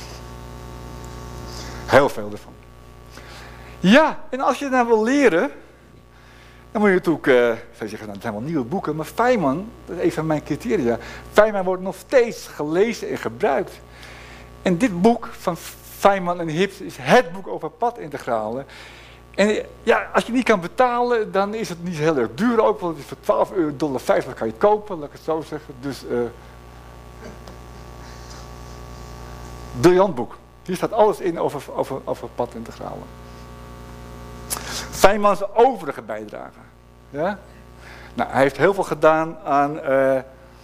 heel veel ervan. Ja, en als je het nou wil leren, dan moet je natuurlijk, uh, zou je zeggen, nou, het zijn wel nieuwe boeken, maar Feynman, dat is een van mijn criteria. Feynman wordt nog steeds gelezen en gebruikt. En dit boek van Feynman en Hibbs is het boek over padintegralen. En ja, als je het niet kan betalen, dan is het niet heel erg duur ook, want het is voor twaalf dollar vijftig kan je kopen, laat ik het zo zeggen. Dus, uh, briljant boek. Hier staat alles in over, over, over padintegralen. Feynman's overige bijdrage. Ja? Nou, hij heeft heel veel gedaan aan... Uh,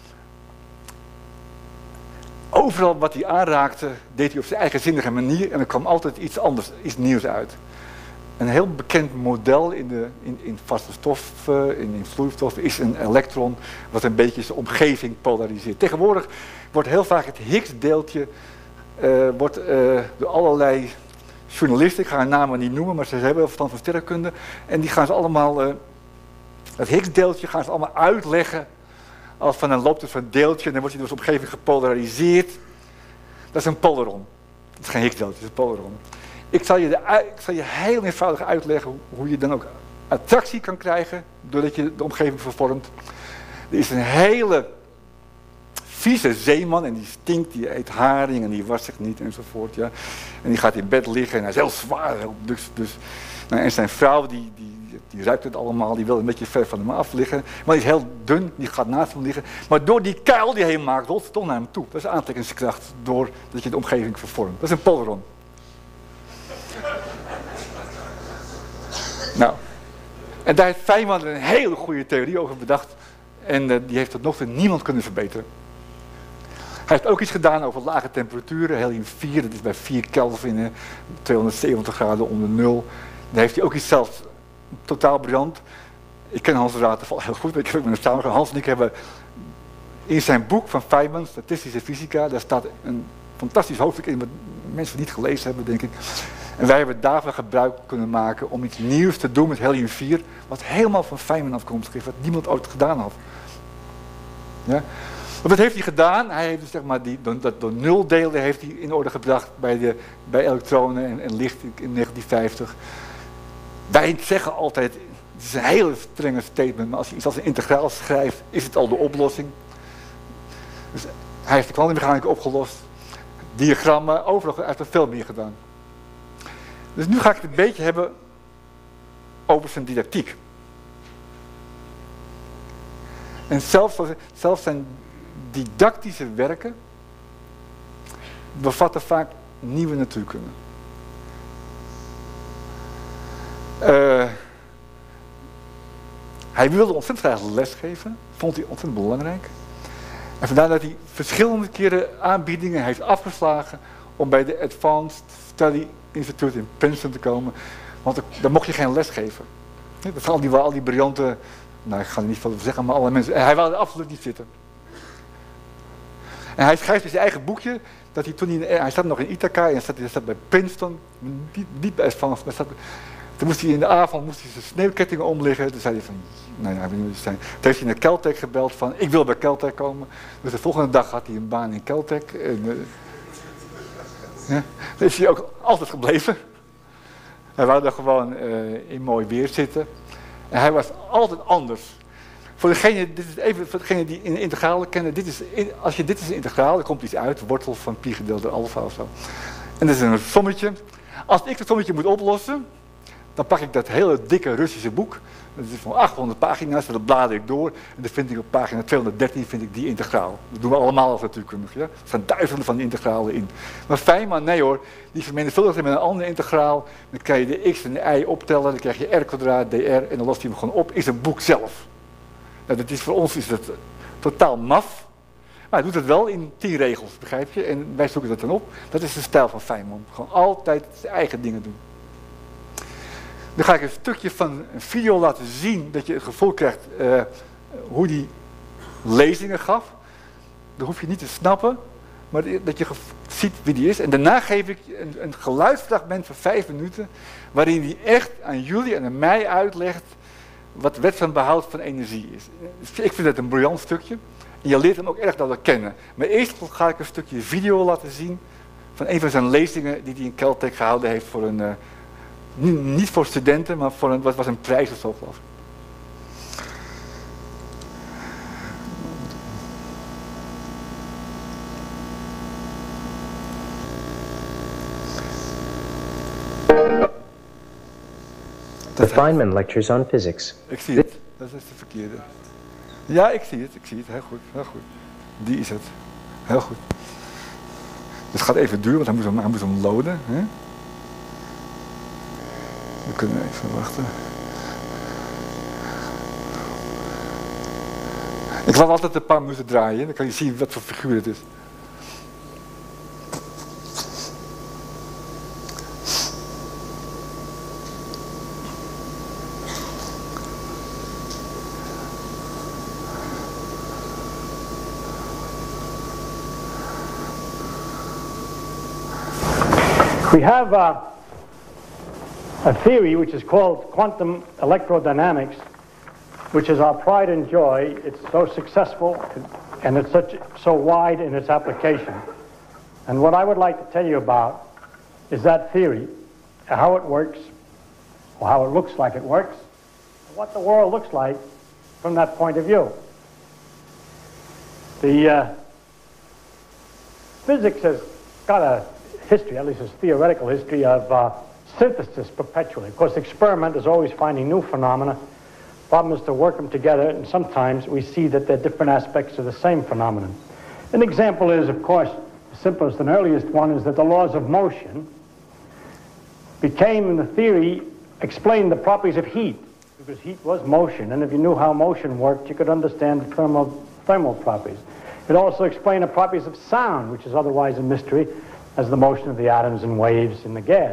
overal wat hij aanraakte, deed hij op zijn eigenzinnige manier en er kwam altijd iets anders, iets nieuws uit. Een heel bekend model in, de, in, in vaste stoffen, in, in vloeistoffen, is een elektron wat een beetje zijn omgeving polariseert. Tegenwoordig wordt heel vaak het Higgs-deeltje uh, wordt, uh, door allerlei journalisten, ik ga hun namen niet noemen, maar ze hebben heel verstand van sterrenkunde. En die gaan ze allemaal, uh, het Higgs-deeltje gaan ze allemaal uitleggen als van een loopt dus van een deeltje en dan wordt hij door zijn omgeving gepolariseerd. Dat is een polaron. Dat is geen Higgs-deeltje, dat is een polaron. Ik zal, je de, ik zal je heel eenvoudig uitleggen hoe, hoe je dan ook attractie kan krijgen doordat je de omgeving vervormt. Er is een hele vieze zeeman en die stinkt, die eet haring en die wast zich niet enzovoort. Ja. En die gaat in bed liggen en hij is heel zwaar. Dus, dus, nou, en zijn vrouw die, die, die ruikt het allemaal, die wil een beetje ver van hem af liggen. Maar die is heel dun, die gaat naast hem liggen. Maar door die kuil die hij maakt, rolt het toch naar hem toe. Dat is aantrekkingskracht doordat je de omgeving vervormt. Dat is een polaron. Nou, en daar heeft Feynman een hele goede theorie over bedacht. En uh, die heeft tot nog toe niemand kunnen verbeteren. Hij heeft ook iets gedaan over lage temperaturen, helium vier, dat is bij vier Kelvin, tweehonderdzeventig graden onder nul. Daar heeft hij ook iets zelfs totaal briljant. Ik ken Hans de Raad heel goed, ik heb met hem samengewerkt. Hans en ik hebben in zijn boek van Feynman, Statistische Fysica, daar staat een fantastisch hoofdstuk in wat mensen niet gelezen hebben, denk ik. En wij hebben daarvan gebruik kunnen maken om iets nieuws te doen met helium vier, wat helemaal van Feynman afkomstig is, wat niemand ooit gedaan had. Ja? Wat heeft hij gedaan? Hij heeft dus, zeg maar, die, dat door nuldelen heeft hij in orde gebracht bij, de, bij elektronen en, en licht in negentien vijftig. Wij zeggen altijd, het is een hele strenge statement, maar als je iets als een integraal schrijft, is het al de oplossing. Dus hij heeft de kwantummechanica opgelost, diagrammen, overal, hij heeft er veel meer gedaan. Dus nu ga ik het een beetje hebben over zijn didactiek. En zelfs, zelfs zijn didactische werken bevatten vaak nieuwe natuurkunde. Uh, Hij wilde ontzettend graag lesgeven, vond hij ontzettend belangrijk. En vandaar dat hij verschillende keren aanbiedingen heeft afgeslagen om bij de Advanced Study Institute in Princeton te komen. Want daar mocht je geen les geven. Dat zijn al die, al die briljante, nou ik ga er niet veel over zeggen, maar alle mensen. Hij wilde er absoluut niet zitten. En hij schrijft in zijn eigen boekje dat hij toen hij, hij zat nog in Ithaca en hij zat, hij zat bij Princeton, niet, niet bij Advanced, maar zat, toen moest hij in de avond moest hij zijn sneeuwkettingen omliggen. Toen zei hij van, nou ja, toen heeft hij naar Caltech gebeld van, ik wil bij Caltech komen. Dus de volgende dag had hij een baan in Caltech. En, uh, ja, daar is hij ook altijd gebleven. Hij wou daar gewoon uh, in mooi weer zitten. En hij was altijd anders. Voor degene, dit is even voor degene die in integralen kennen, dit is, als je dit is een integraal, er komt iets uit, wortel van pi gedeeld door alfa of zo. En dat is een sommetje. Als ik dat sommetje moet oplossen, dan pak ik dat hele dikke Russische boek. Dat is van achthonderd pagina's, dat blader ik door. En dan vind ik op pagina tweehonderddertien vind ik die integraal. Dat doen we allemaal als natuurkundigen. Ja? Er staan duizenden van die integralen in. Maar Feynman, nee hoor, die vermenigvuldigt met een andere integraal. Dan kan je de x en de y optellen, dan krijg je r kwadraat, dr en dan lost hij hem gewoon op. Is een boek zelf. Nou, dat is, voor ons is dat totaal maf. Maar hij doet het wel in tien regels, begrijp je? En wij zoeken dat dan op. Dat is de stijl van Feynman. Gewoon altijd zijn eigen dingen doen. Dan ga ik een stukje van een video laten zien, dat je het gevoel krijgt uh, hoe die lezingen gaf. Dan hoef je niet te snappen, maar dat je ziet wie die is. En daarna geef ik een, een geluidsfragment van vijf minuten, waarin hij echt aan jullie en aan mij uitlegt wat wet van behoud van energie is. Ik vind het een briljant stukje. En je leert hem ook erg dat kennen. Maar eerst ga ik een stukje video laten zien van een van zijn lezingen die hij in Caltech gehouden heeft voor een... Uh, niet voor studenten, maar voor een, wat was een prijs of zo, geloof ik. The Feynman Lectures on Physics. Ik zie het, dat is de verkeerde. Ja, ik zie het, ik zie het, heel goed, heel goed. Die is het, heel goed. Het gaat even duren, want hij moet hem, hij moet hem loaden. Hè? We kunnen even wachten. Ik laat altijd een paar minuten draaien, dan kan je zien wat voor figuur het is. We have uh, a theory which is called quantum electrodynamics, which is our pride and joy. It's so successful and it's such so wide in its application. And what I would like to tell you about is that theory, how it works, or how it looks like it works, and what the world looks like from that point of view. The uh, physics has got a history, at least a theoretical history, of uh, synthesis perpetually. Of course, the experiment is always finding new phenomena. The problem is to work them together, and sometimes we see that they're different aspects of the same phenomenon. An example is, of course, the simplest and earliest one is that the laws of motion became, in the theory, explained the properties of heat, because heat was motion, and if you knew how motion worked, you could understand the thermal, thermal properties. It also explained the properties of sound, which is otherwise a mystery, as the motion of the atoms and waves in the gas.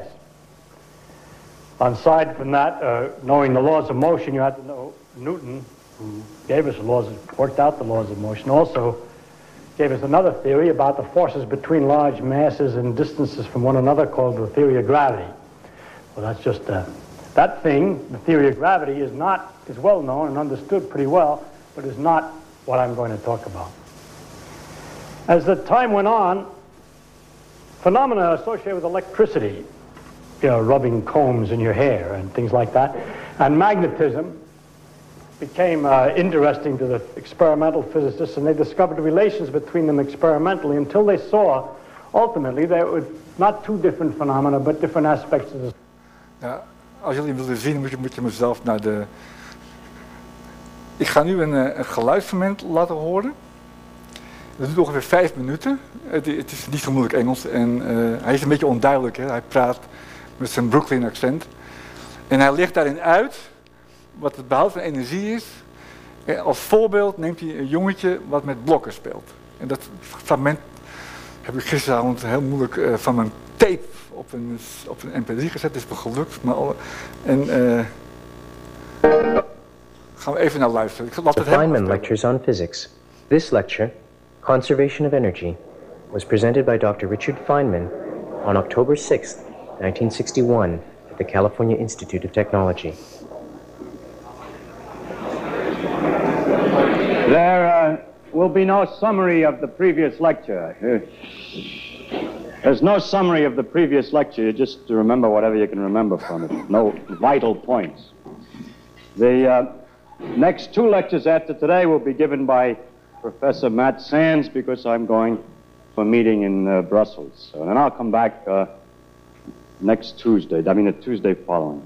Aside from that, uh, knowing the laws of motion, you had to know Newton, who gave us the laws, of, worked out the laws of motion, also gave us another theory about the forces between large masses and distances from one another called the theory of gravity. Well, that's just, uh, that thing, the theory of gravity, is not, is well known and understood pretty well, but is not what I'm going to talk about. As the time went on, phenomena associated with electricity, you know, rubbing combs in your hair and things like that, and magnetism became uh, interesting to the experimental physicists, and they discovered the relations between them experimentally until they saw, ultimately, that it was not two different phenomena, but different aspects of the... Ja, als jullie willen zien, moet je, moet je mezelf naar de... Ik ga nu een, een geluidsfragment laten horen. Dat duurt ongeveer vijf minuten. Het, het is niet zo moeilijk Engels en uh, hij is een beetje onduidelijk. Hè? Hij praat met zijn Brooklyn accent. En hij legt daarin uit wat het behoud van energie is. En als voorbeeld neemt hij een jongetje wat met blokken speelt. En dat fragment heb ik gisteravond heel moeilijk uh, van mijn tape op een, op een M P drie gezet. Dat is me gelukt. Maar alle, en uh, gaan we even naar luisteren. Ik The Feynman Lectures on Physics. This lecture, Conservation of Energy, was presented by Doctor Richard Feynman on October sixth, nineteen sixty-one, at the California Institute of Technology. There uh, will be no summary of the previous lecture. Uh, there's no summary of the previous lecture, just to remember whatever you can remember from it. No vital points. The uh, next two lectures after today will be given by Professor Matt Sands, because I'm going for a meeting in uh, Brussels. So, and then I'll come back uh, next Tuesday, I mean the Tuesday following.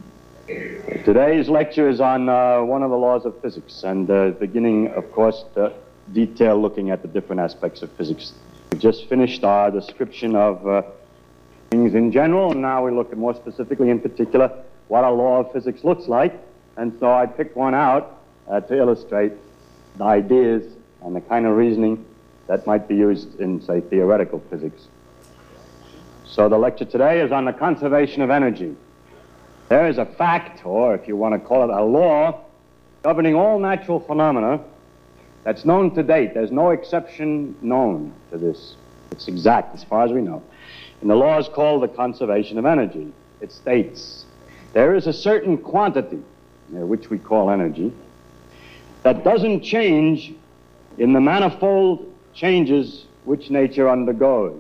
Today's lecture is on uh, one of the laws of physics, and uh, beginning, of course, the detail looking at the different aspects of physics. We just finished our description of uh, things in general, and now we look at more specifically, in particular, what a law of physics looks like. And so I picked one out uh, to illustrate the ideas and the kind of reasoning that might be used in, say, theoretical physics. So the lecture today is on the conservation of energy. There is a fact, or if you want to call it a law, governing all natural phenomena that's known to date. There's no exception known to this. It's exact as far as we know. And the law is called the conservation of energy. It states there is a certain quantity, which we call energy, that doesn't change in the manifold changes which nature undergoes.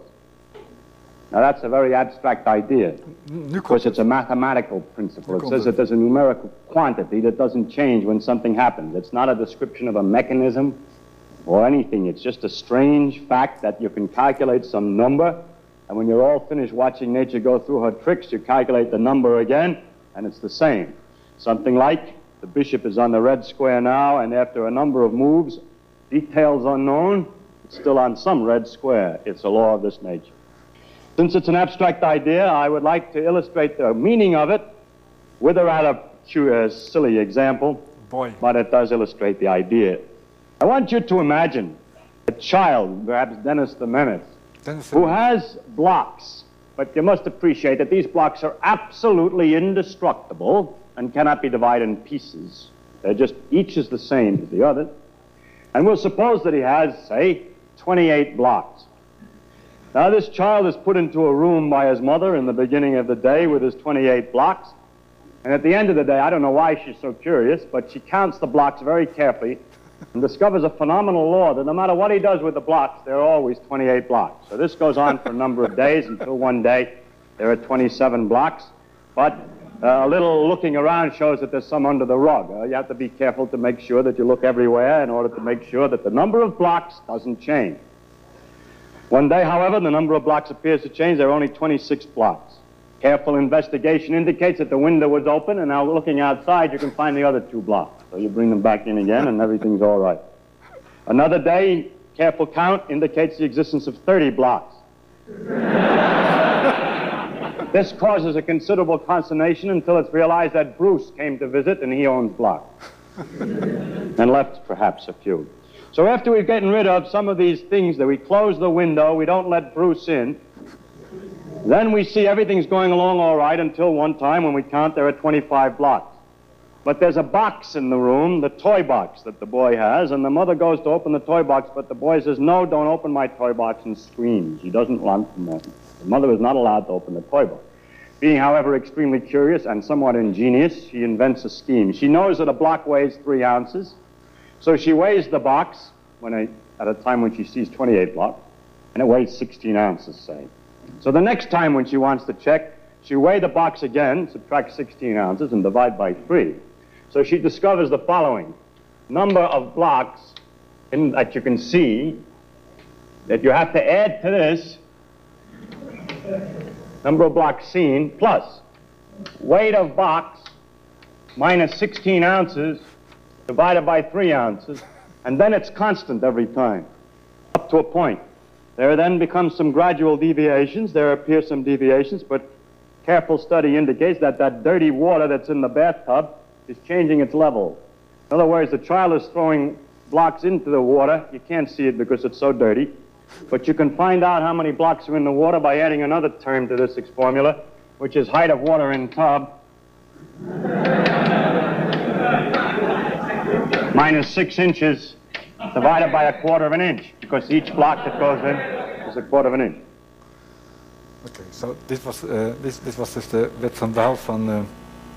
Now that's a very abstract idea, because it's a mathematical principle. It says that there's a numerical quantity that doesn't change when something happens. It's not a description of a mechanism or anything. It's just a strange fact that you can calculate some number, and when you're all finished watching nature go through her tricks, you calculate the number again, and it's the same. Something like the bishop is on the red square now, and after a number of moves, details unknown, it's still on some red square. It's a law of this nature. Since it's an abstract idea, I would like to illustrate the meaning of it with a rather uh, silly example, Boy. But it does illustrate the idea. I want you to imagine a child, perhaps Dennis the Menace, Dennis who has blocks, but you must appreciate that these blocks are absolutely indestructible and cannot be divided in pieces. They're just, each is the same as the other. And we'll suppose that he has, say, twenty-eight blocks. Now this child is put into a room by his mother in the beginning of the day with his twenty-eight blocks. And at the end of the day, I don't know why she's so curious, but she counts the blocks very carefully and discovers a phenomenal law that no matter what he does with the blocks, there are always twenty-eight blocks. So this goes on for a number of days until one day there are twenty-seven blocks. But uh, a little looking around shows that there's some under the rug. Uh, you have to be careful to make sure that you look everywhere in order to make sure that the number of blocks doesn't change. One day, however, the number of blocks appears to change. There are only twenty-six blocks. Careful investigation indicates that the window was open, and now looking outside, you can find the other two blocks. So you bring them back in again, and everything's all right. Another day, careful count indicates the existence of thirty blocks. This causes a considerable consternation until it's realized that Bruce came to visit, and he owns blocks. And left, perhaps, a few. So after we've gotten rid of some of these things, that we close the window, we don't let Bruce in, then we see everything's going along all right until one time when we count there are twenty-five blocks. But there's a box in the room, the toy box that the boy has, and the mother goes to open the toy box, but the boy says, no, don't open my toy box, and screams. He doesn't want to. The mother is not allowed to open the toy box. Being, however, extremely curious and somewhat ingenious, she invents a scheme. She knows that a block weighs three ounces, so she weighs the box when I, at a time when she sees twenty-eight blocks, and it weighs sixteen ounces, say. So the next time when she wants to check, she weighs the box again, subtract sixteen ounces, and divide by three. So she discovers the following number of blocks in, that you can see that you have to add to this number of blocks seen plus weight of box minus sixteen ounces divided by three ounces, and then it's constant every time, up to a point. There then becomes some gradual deviations. There appear some deviations, but careful study indicates that that dirty water that's in the bathtub is changing its level. In other words, the child is throwing blocks into the water. You can't see it because it's so dirty. But you can find out how many blocks are in the water by adding another term to this formula, which is height of water in tub minus six inches divided by a quarter of an inch, because each block that goes in is a quarter of an inch. Oké, okay, so dit was, uh, dit, dit was dus de wet van Waal van... Uh,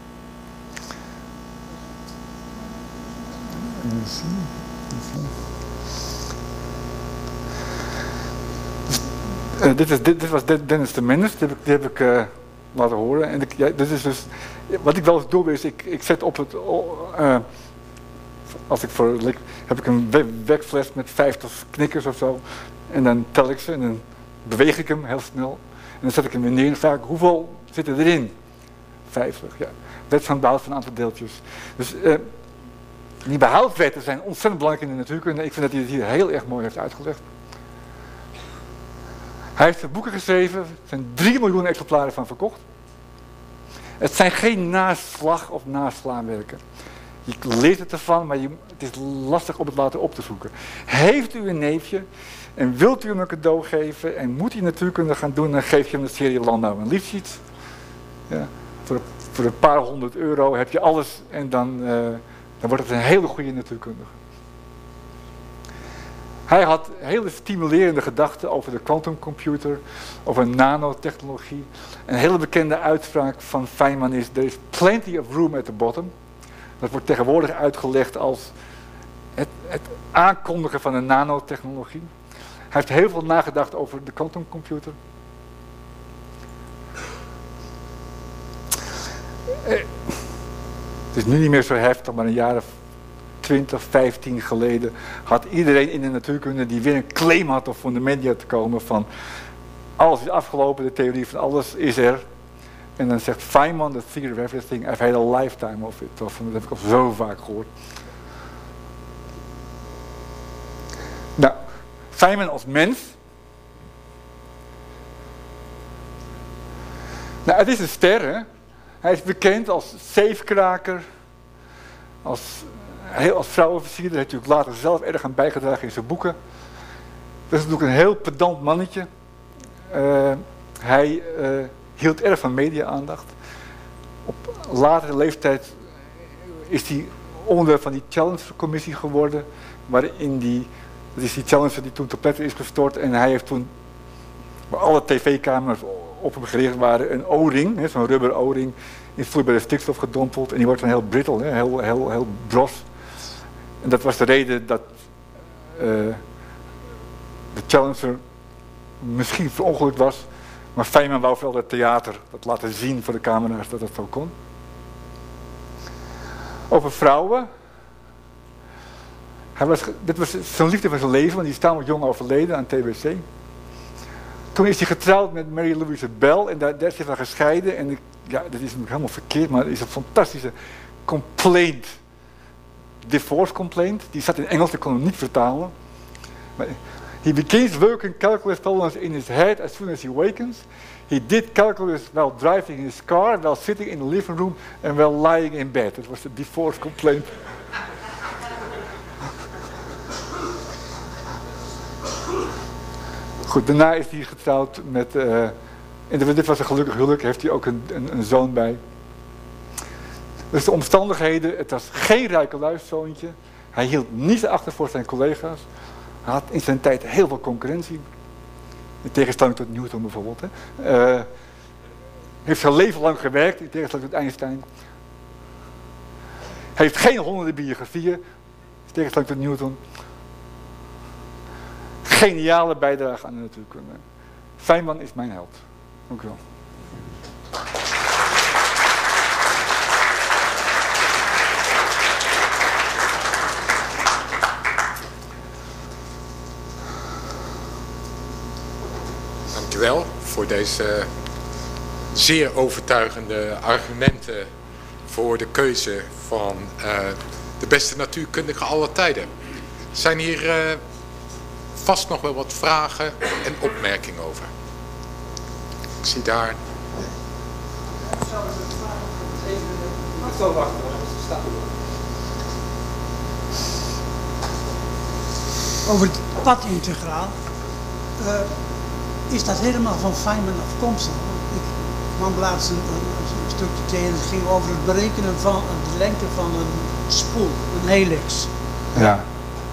Uh, dit, is, dit, dit was Dennis de Menace, die heb ik, die heb ik uh, laten horen. En ik, ja, dit is dus, wat ik wel eens doe is, ik, ik zet op het, uh, als ik voor, heb ik een wekfles met vijftig knikkers of zo. En dan tel ik ze en dan beweeg ik hem heel snel. En dan zet ik hem weer neer en vraag ik, hoeveel zitten erin? vijftig, ja. Wet van Waal van een aantal deeltjes. Dus uh, die behoudwetten zijn ontzettend belangrijk in de natuurkunde. Ik vind dat hij het hier heel erg mooi heeft uitgelegd. Hij heeft boeken geschreven, er zijn drie miljoen exemplaren van verkocht. Het zijn geen naslag- of naslaanwerken. Je leert het ervan, maar je, het is lastig om het later op te zoeken. Heeft u een neefje en wilt u hem een cadeau geven en moet hij natuurkunde gaan doen, dan geef je hem de serie Landau en Lifshitz. Ja, voor, voor een paar honderd euro heb je alles en dan, uh, dan wordt het een hele goede natuurkundige. Hij had hele stimulerende gedachten over de quantumcomputer, over nanotechnologie. Een hele bekende uitspraak van Feynman is, there is plenty of room at the bottom. Dat wordt tegenwoordig uitgelegd als het, het aankondigen van de nanotechnologie. Hij heeft heel veel nagedacht over de quantumcomputer. Het is nu niet meer zo heftig, maar een jaar of twintig, vijftien geleden had iedereen in de natuurkunde die weer een claim had om van de media te komen van alles is afgelopen, de theorie van alles is er. En dan zegt Feynman, the theory of everything, I've had a lifetime of it. Of, dat heb ik al zo vaak gehoord. Nou, Feynman als mens. Nou, het is een ster, hè. Hij is bekend als zeefkraker, als heel als vrouwenversierder, heeft hij ook later zelf erg aan bijgedragen in zijn boeken. Dat is natuurlijk een heel pedant mannetje. Uh, hij uh, hield erg van media-aandacht. Op latere leeftijd is hij onderdeel van die Challenger-commissie geworden, waarin die, dat is die Challenger die toen te pletter is gestort en hij heeft toen, waar alle tv-camera's op hem gericht waren, een O-ring, zo'n rubber O-ring, in vloeibare stikstof gedompeld en die wordt dan heel brittel, hè, heel, heel, heel bros. En dat was de reden dat uh, de Challenger misschien verongelukt was, maar Feynman wou vooral het theater dat laten zien voor de camera's dat het zo kon. Over vrouwen. Hij was, dit was zijn liefde van zijn leven, want die is tamelijk jong overleden aan T B C. Toen is hij getrouwd met Mary Louise Bell en daar, daar is hij van gescheiden. En ik, ja, dat is natuurlijk helemaal verkeerd, maar het is een fantastische complaint. Divorce complaint. Die zat in Engels, ik kon hem niet vertalen. Maar, he begins working calculus problems in his head as soon as he awakens. He did calculus while driving in his car, while sitting in the living room and while lying in bed. Dat was de divorce complaint. Goed, daarna is hij getrouwd met, uh, en dit was een gelukkig huwelijk, heeft hij ook een, een, een zoon bij. Dus de omstandigheden, het was geen rijkeluiszoontje. Hij hield niets achter voor zijn collega's. Hij had in zijn tijd heel veel concurrentie. In tegenstelling tot Newton bijvoorbeeld. Hij uh, heeft zijn leven lang gewerkt, in tegenstelling tot Einstein. Hij heeft geen honderden biografieën, in tegenstelling tot Newton. Geniale bijdrage aan de natuurkunde. Feynman is mijn held. Dank u wel. Dank u wel voor deze zeer overtuigende argumenten voor de keuze van uh, de beste natuurkundige aller tijden. Zijn hier uh, vast nog wel wat vragen en opmerkingen over. Ik zie daar. Zo wachten. Over het padintegraal. Uh, is dat helemaal van Feynman afkomstig? Ik kwam laatst een, een, een stukje tegen. Het ging over het berekenen van de lengte van een spoel, een helix. Ja.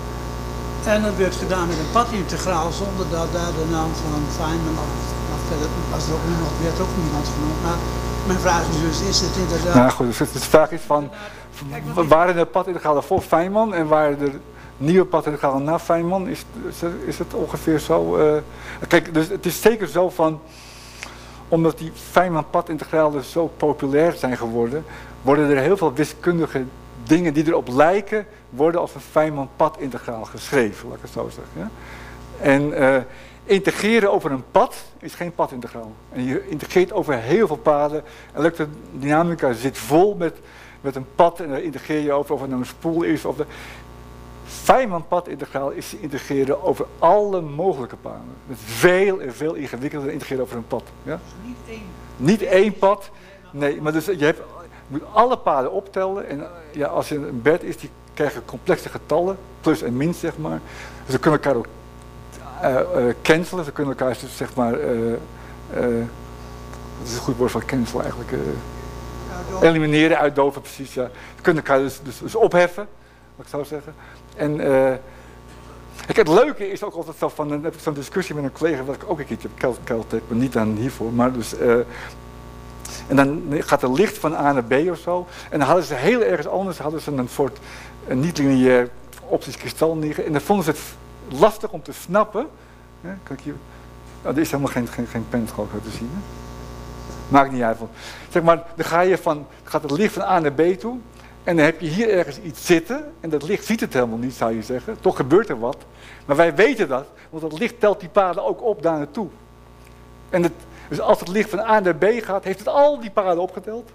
En dat werd gedaan met een padintegraal zonder dat daar de naam van Feynman of, of verder was er ook niemand, werd ook niemand genoemd. Maar mijn vraag is dus, is het inderdaad... Nou goed, dus de vraag is van, waren de padintegralen voor Feynman en waren er nieuwe padintegralen na Feynman? Is, is het ongeveer zo? Uh, kijk, dus het is zeker zo van, omdat die Feynman-padintegralen zo populair zijn geworden, worden er heel veel wiskundige dingen die erop lijken, worden als een Feynman-padintegraal geschreven, laat ik het zo zeggen. Ja? En uh, integreren over een pad is geen padintegraal. En je integreert over heel veel paden. Elektrodynamica zit vol met, met een pad en daar integreer je over of het nou een spoel is. Of de... Feynman-padintegraal is te integreren over alle mogelijke paden. Het is veel en veel ingewikkelder dan integreren over een pad. Ja? Dus niet één. Niet één pad, nee, maar dus je hebt, je moet alle paden optellen. En ja, als je een bed is, die krijgen complexe getallen, plus en min zeg maar. Dus ze kunnen elkaar ook uh, uh, cancelen, ze kunnen elkaar dus, zeg maar, uh, uh, dat is een goed woord van cancel eigenlijk, uh, elimineren, uitdoven precies. Ja. Ze kunnen elkaar dus, dus, dus opheffen, wat ik zou zeggen. En uh, kijk, het leuke is ook altijd zo van, dan heb ik zo'n discussie met een collega, wat ik ook een keertje heb geld heb, maar niet dan hiervoor, maar dus... Uh, En dan gaat er licht van A naar B of zo. En dan hadden ze heel ergens anders, hadden ze een soort een niet-lineair optisch kristal neer. En dan vonden ze het lastig om te snappen. Ja, kijk hier. Oh, er is helemaal geen, geen, geen pen geloof ik te zien. Hè? Maakt niet uit. Zeg maar, dan ga je van, gaat het licht van A naar B toe. En dan heb je hier ergens iets zitten. En dat licht ziet het helemaal niet, zou je zeggen. Toch gebeurt er wat. Maar wij weten dat. Want dat licht telt die paden ook op daar naartoe. En het... Dus als het licht van A naar B gaat, heeft het al die paden opgeteld.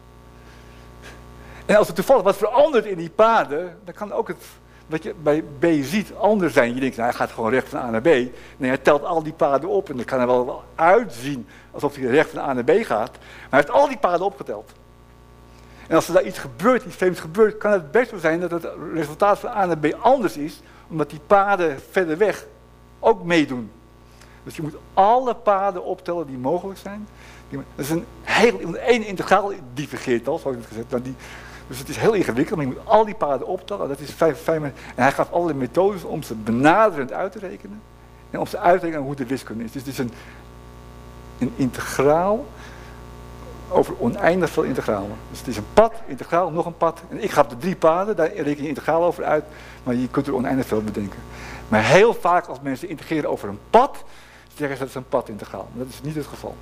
En als er toevallig wat verandert in die paden, dan kan ook het, wat je bij B ziet, anders zijn. Je denkt, nou, hij gaat gewoon recht van A naar B. Nee, hij telt al die paden op en dan kan er wel, wel uitzien alsof hij recht van A naar B gaat. Maar hij heeft al die paden opgeteld. En als er daar iets gebeurt, iets vreemds gebeurt, kan het best wel zijn dat het resultaat van A naar B anders is, omdat die paden verder weg ook meedoen. Dus je moet alle paden optellen die mogelijk zijn. Dat is een heel, één integraal divergeert al, zoals ik het gezegd heb. Dus het is heel ingewikkeld, maar je moet al die paden optellen. Dat is vijf, vijf, en hij gaf allerlei methodes om ze benaderend uit te rekenen. En om ze uit te rekenen hoe de wiskunde is. Dus het is een, een integraal over oneindig veel integralen. Dus het is een pad, integraal, nog een pad. En ik gaf de drie paden, daar reken je integraal over uit. Maar je kunt er oneindig veel bedenken. Maar heel vaak als mensen integreren over een pad, zeggen ze dat is een padintegraal. Maar dat is niet het geval.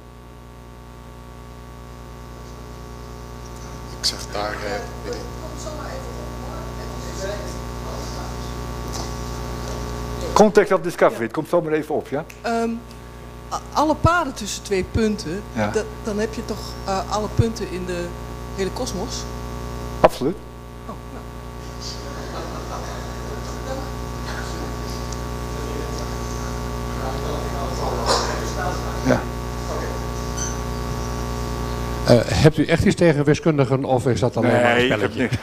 Ik zeg daar... Uh, Context of discovery, het komt zomaar even op, ja? Um, alle paden tussen twee punten, ja. d- dan heb je toch uh, alle punten in de hele kosmos? Absoluut. Oh, nou. Ja. Uh, hebt u echt iets tegen wiskundigen of is dat alleen nee, maar een spelletje? Ik heb,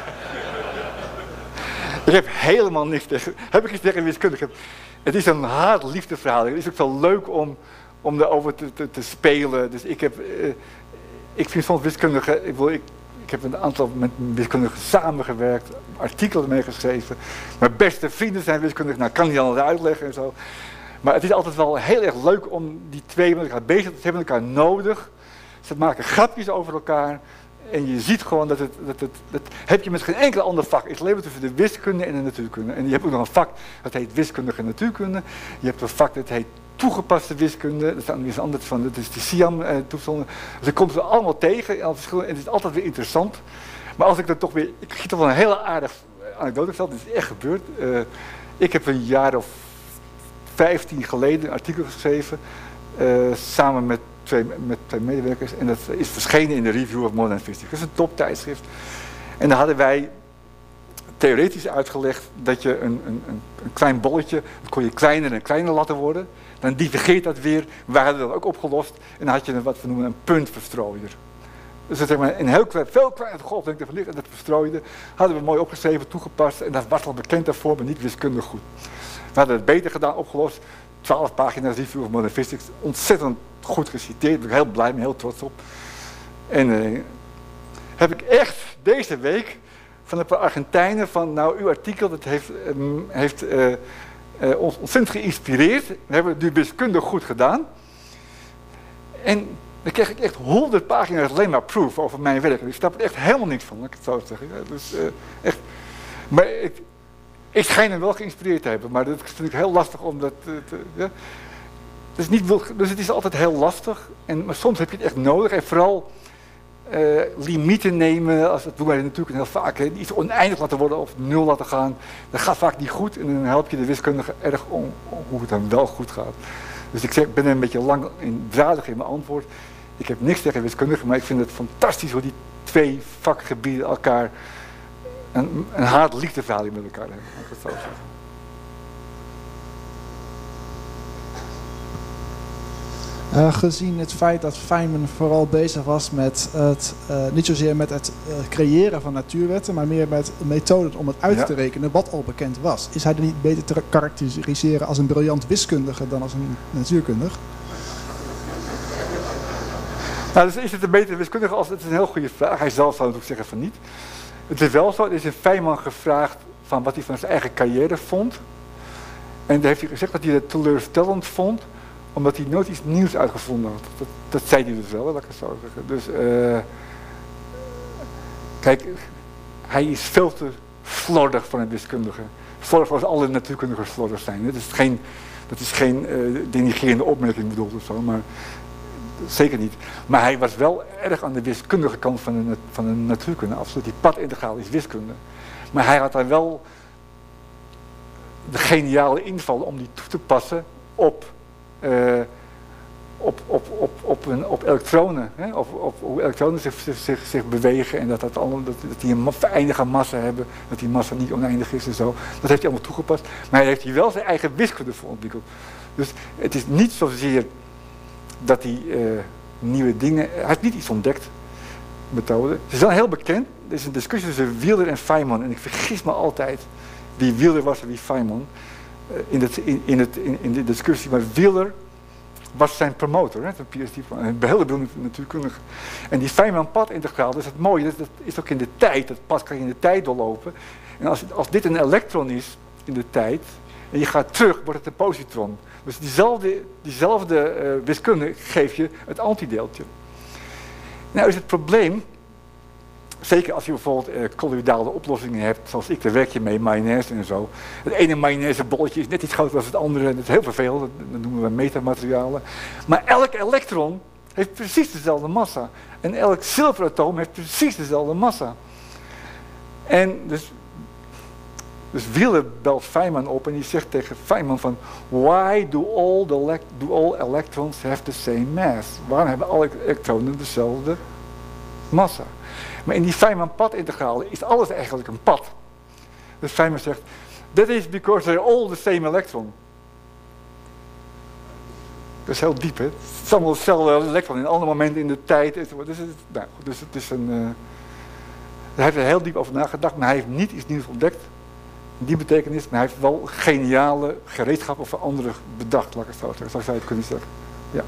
ik heb helemaal niks tegen. Heb ik iets tegen wiskundigen? Het is een haat-liefde verhaal. Het is ook zo leuk om, om erover te, te, te spelen. Dus ik heb, uh, ik vind soms wiskundigen. Ik, wil, ik, ik heb een aantal met wiskundigen samengewerkt, artikelen mee geschreven. Mijn beste vrienden zijn wiskundigen. Nou, kan niet allemaal uitleggen en zo. Maar het is altijd wel heel erg leuk om die twee met elkaar bezig te hebben, met elkaar nodig. Ze maken grapjes over elkaar. En je ziet gewoon dat het, dat het, dat heb je met geen enkel ander vak. Het leven tussen de wiskunde en de natuurkunde. En je hebt ook nog een vak dat heet wiskundige natuurkunde. Je hebt een vak dat heet toegepaste wiskunde. Dat is anders van, dat is de SIAM-toestanden. Dus dat komt er allemaal tegen. En het is altijd weer interessant. Maar als ik dan toch weer, ik giet er wel een hele aardig anekdote verteld. Dit is echt gebeurd. Uh, ik heb een jaar of vijftien geleden een artikel geschreven. Uh, samen met Twee, met twee medewerkers en dat is verschenen in de Review of Modern Physics. Dat is een toptijdschrift. En daar hadden wij theoretisch uitgelegd dat je een, een, een klein bolletje, dat kon je kleiner en kleiner laten worden. Dan divergeert dat weer. We hadden dat ook opgelost en dan had je een, wat we noemen een puntverstrooier. Dus zeg maar, een heel klein, veel kleiner golflengte van licht en dat verstrooide hadden we mooi opgeschreven, toegepast en dat was al bekend daarvoor, maar niet wiskundig goed. We hadden het beter gedaan, opgelost. twaalf pagina's review of modern physics, ontzettend goed geciteerd, daar ben ik heel blij mee, heel trots op. En eh, heb ik echt deze week van een paar Argentijnen van, nou uw artikel, dat heeft, um, heeft uh, uh, ons ontzettend geïnspireerd. We hebben het nu wiskundig goed gedaan. En dan kreeg ik echt honderd pagina's alleen maar proof over mijn werk. En ik snap er echt helemaal niks van, laat ik het zo zeggen. Ja, dus, uh, echt. Maar ik, ik schijn hem wel geïnspireerd te hebben, maar dat is natuurlijk heel lastig om dat uh, te... Ja. Dus, niet, dus het is altijd heel lastig, en, maar soms heb je het echt nodig. En vooral uh, limieten nemen, als dat doen wij natuurlijk heel vaak. Hè, iets oneindig laten worden of nul laten gaan. Dat gaat vaak niet goed en dan help je de wiskundige erg om, om hoe het dan wel goed gaat. Dus ik, zeg, ik ben een beetje lang in, dradig in mijn antwoord. Ik heb niks tegen wiskundigen, maar ik vind het fantastisch hoe die twee vakgebieden elkaar een, een haat-liefdeverhouding met elkaar hebben. Laat ik het zo zeggen. Uh, gezien het feit dat Feynman vooral bezig was met het, uh, niet zozeer met het uh, creëren van natuurwetten, maar meer met methoden om het uit ja. te rekenen, wat al bekend was. Is hij er niet beter te karakteriseren als een briljant wiskundige dan als een natuurkundige? Nou, dus is het een betere wiskundige als, het is een heel goede vraag. Hij zelf zou natuurlijk zeggen van niet. Het is wel zo, er is een Feynman gevraagd van wat hij van zijn eigen carrière vond. En dan heeft hij gezegd dat hij het teleurstellend vond, omdat hij nooit iets nieuws uitgevonden had. Dat, dat zei hij dus wel, laat ik het zo zeggen. Dus, uh, kijk, hij is veel te slordig van een wiskundige. Slordig zoals alle natuurkundigen slordig zijn. Dat is geen, dat is geen uh, denigrerende opmerking bedoeld of zo, maar zeker niet. Maar hij was wel erg aan de wiskundige kant van de, van de natuurkunde. Absoluut, die padintegraal is wiskunde. Maar hij had daar wel de geniale inval om die toe te passen op Uh, op, op, op, op, een, op elektronen, hè? Op, op hoe elektronen zich, zich, zich bewegen en dat, dat, allemaal, dat, dat die een eindige massa hebben, dat die massa niet oneindig is en zo. Dat heeft hij allemaal toegepast, maar hij heeft hier wel zijn eigen wiskunde voor ontwikkeld. Dus het is niet zozeer dat hij uh, nieuwe dingen, hij heeft niet iets ontdekt, methode. Het is wel heel bekend, er is een discussie tussen Wheeler en Feynman en ik vergis me altijd wie Wheeler was en wie Feynman. In, het, in, in, het, in, in de discussie, maar Wheeler was zijn promotor, hè, een P H D, een hele beroemde natuurkundige. En die Feynman-padintegraal, dus het mooie, dat, dat is ook in de tijd, dat pad kan je in de tijd doorlopen. En als, als dit een elektron is in de tijd, en je gaat terug, wordt het een positron. Dus diezelfde, diezelfde uh, wiskunde geeft je het antideeltje. Nou is het probleem, zeker als je bijvoorbeeld uh, colloïdale oplossingen hebt, zoals ik, daar werk je mee, mayonaise en zo. Het ene mayonaise bolletje is net iets groter dan het andere, dat is heel vervelend, dat noemen we metamaterialen. Maar elk elektron heeft precies dezelfde massa. En elk zilveratoom heeft precies dezelfde massa. En dus, dus Wheeler belt Feynman op en die zegt tegen Feynman van, why do all, the do all electrons have the same mass? Waarom hebben alle elektronen dezelfde massa? Maar in die Feynman-padintegrale is alles eigenlijk een pad. Dus Feynman zegt, that is because they're all the same electron. Dat is heel diep, hè? Het is allemaal hetzelfde elektron in alle momenten in de tijd. Dus het, nou, dus het is een... Uh, hij heeft er heel diep over nagedacht, maar hij heeft niet iets nieuws ontdekt. In die betekenis, maar hij heeft wel geniale gereedschappen voor anderen bedacht, laat ik het zo zeggen. Zo zou je het kunnen zeggen. Ja.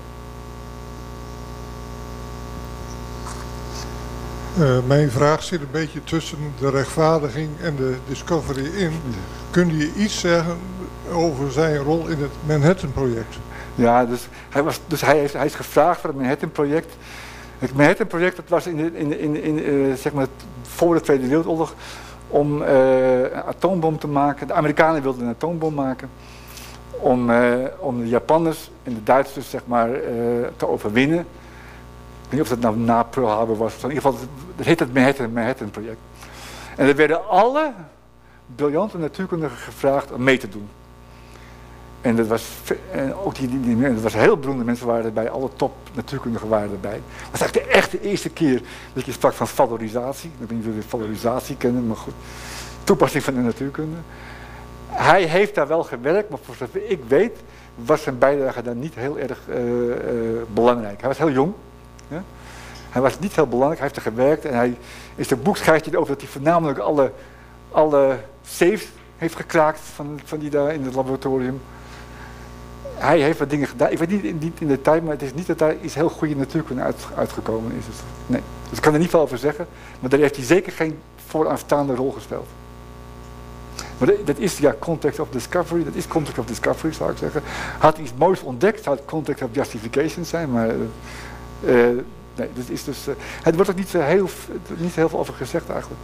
Uh, mijn vraag zit een beetje tussen de rechtvaardiging en de discovery in. Kun je iets zeggen over zijn rol in het Manhattan-project? Ja, dus hij, was, dus hij, is, hij is gevraagd voor het Manhattan-project. Het Manhattan-project dat was in, de, in, in, in, uh, zeg maar voor de Tweede Wereldoorlog om uh, een atoombom te maken. De Amerikanen wilden een atoombom maken om, uh, om de Japanners en de Duitsers zeg maar, uh, te overwinnen. Ik weet niet of dat nou na Pearl Harbor was. In ieder geval, dat heet het Manhattan, Manhattan-project. En er werden alle briljante natuurkundigen gevraagd om mee te doen. En dat was, en ook die, die, die, dat was heel beroemde mensen waren erbij, alle top natuurkundigen waren erbij. Dat was eigenlijk de, echt de eerste keer dat je sprak van valorisatie. Ik weet niet of jullie valorisatie kennen, maar goed. Toepassing van de natuurkunde. Hij heeft daar wel gewerkt, maar voor zover ik weet was zijn bijdrage daar niet heel erg uh, uh, belangrijk. Hij was heel jong. Ja? Hij was niet heel belangrijk, hij heeft er gewerkt en hij in zijn boek schrijft hij over dat hij voornamelijk alle, alle safes heeft gekraakt van, van die daar in het laboratorium. Hij heeft wat dingen gedaan, ik weet niet, niet in detail, maar het is niet dat daar iets heel goede natuurkunde uit, uitgekomen is. Dus, nee. Dus ik kan er niet veel over zeggen, maar daar heeft hij zeker geen vooraanstaande rol gespeeld. Maar dat is ja context of discovery, dat is context of discovery zou ik zeggen. Had hij iets moois ontdekt, zou het context of justification zijn, maar uh, uh, nee, dat is dus, uh, het wordt ook niet, uh, heel, niet heel veel over gezegd eigenlijk.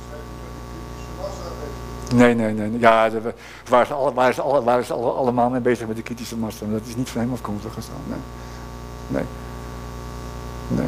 Nee, nee, nee. Ja, daar waren ze, alle, waren ze, alle, waren ze alle, allemaal mee bezig met de kritische massa. Dat is niet van hem afkomstig gestaan. Nee. Nee. Nee.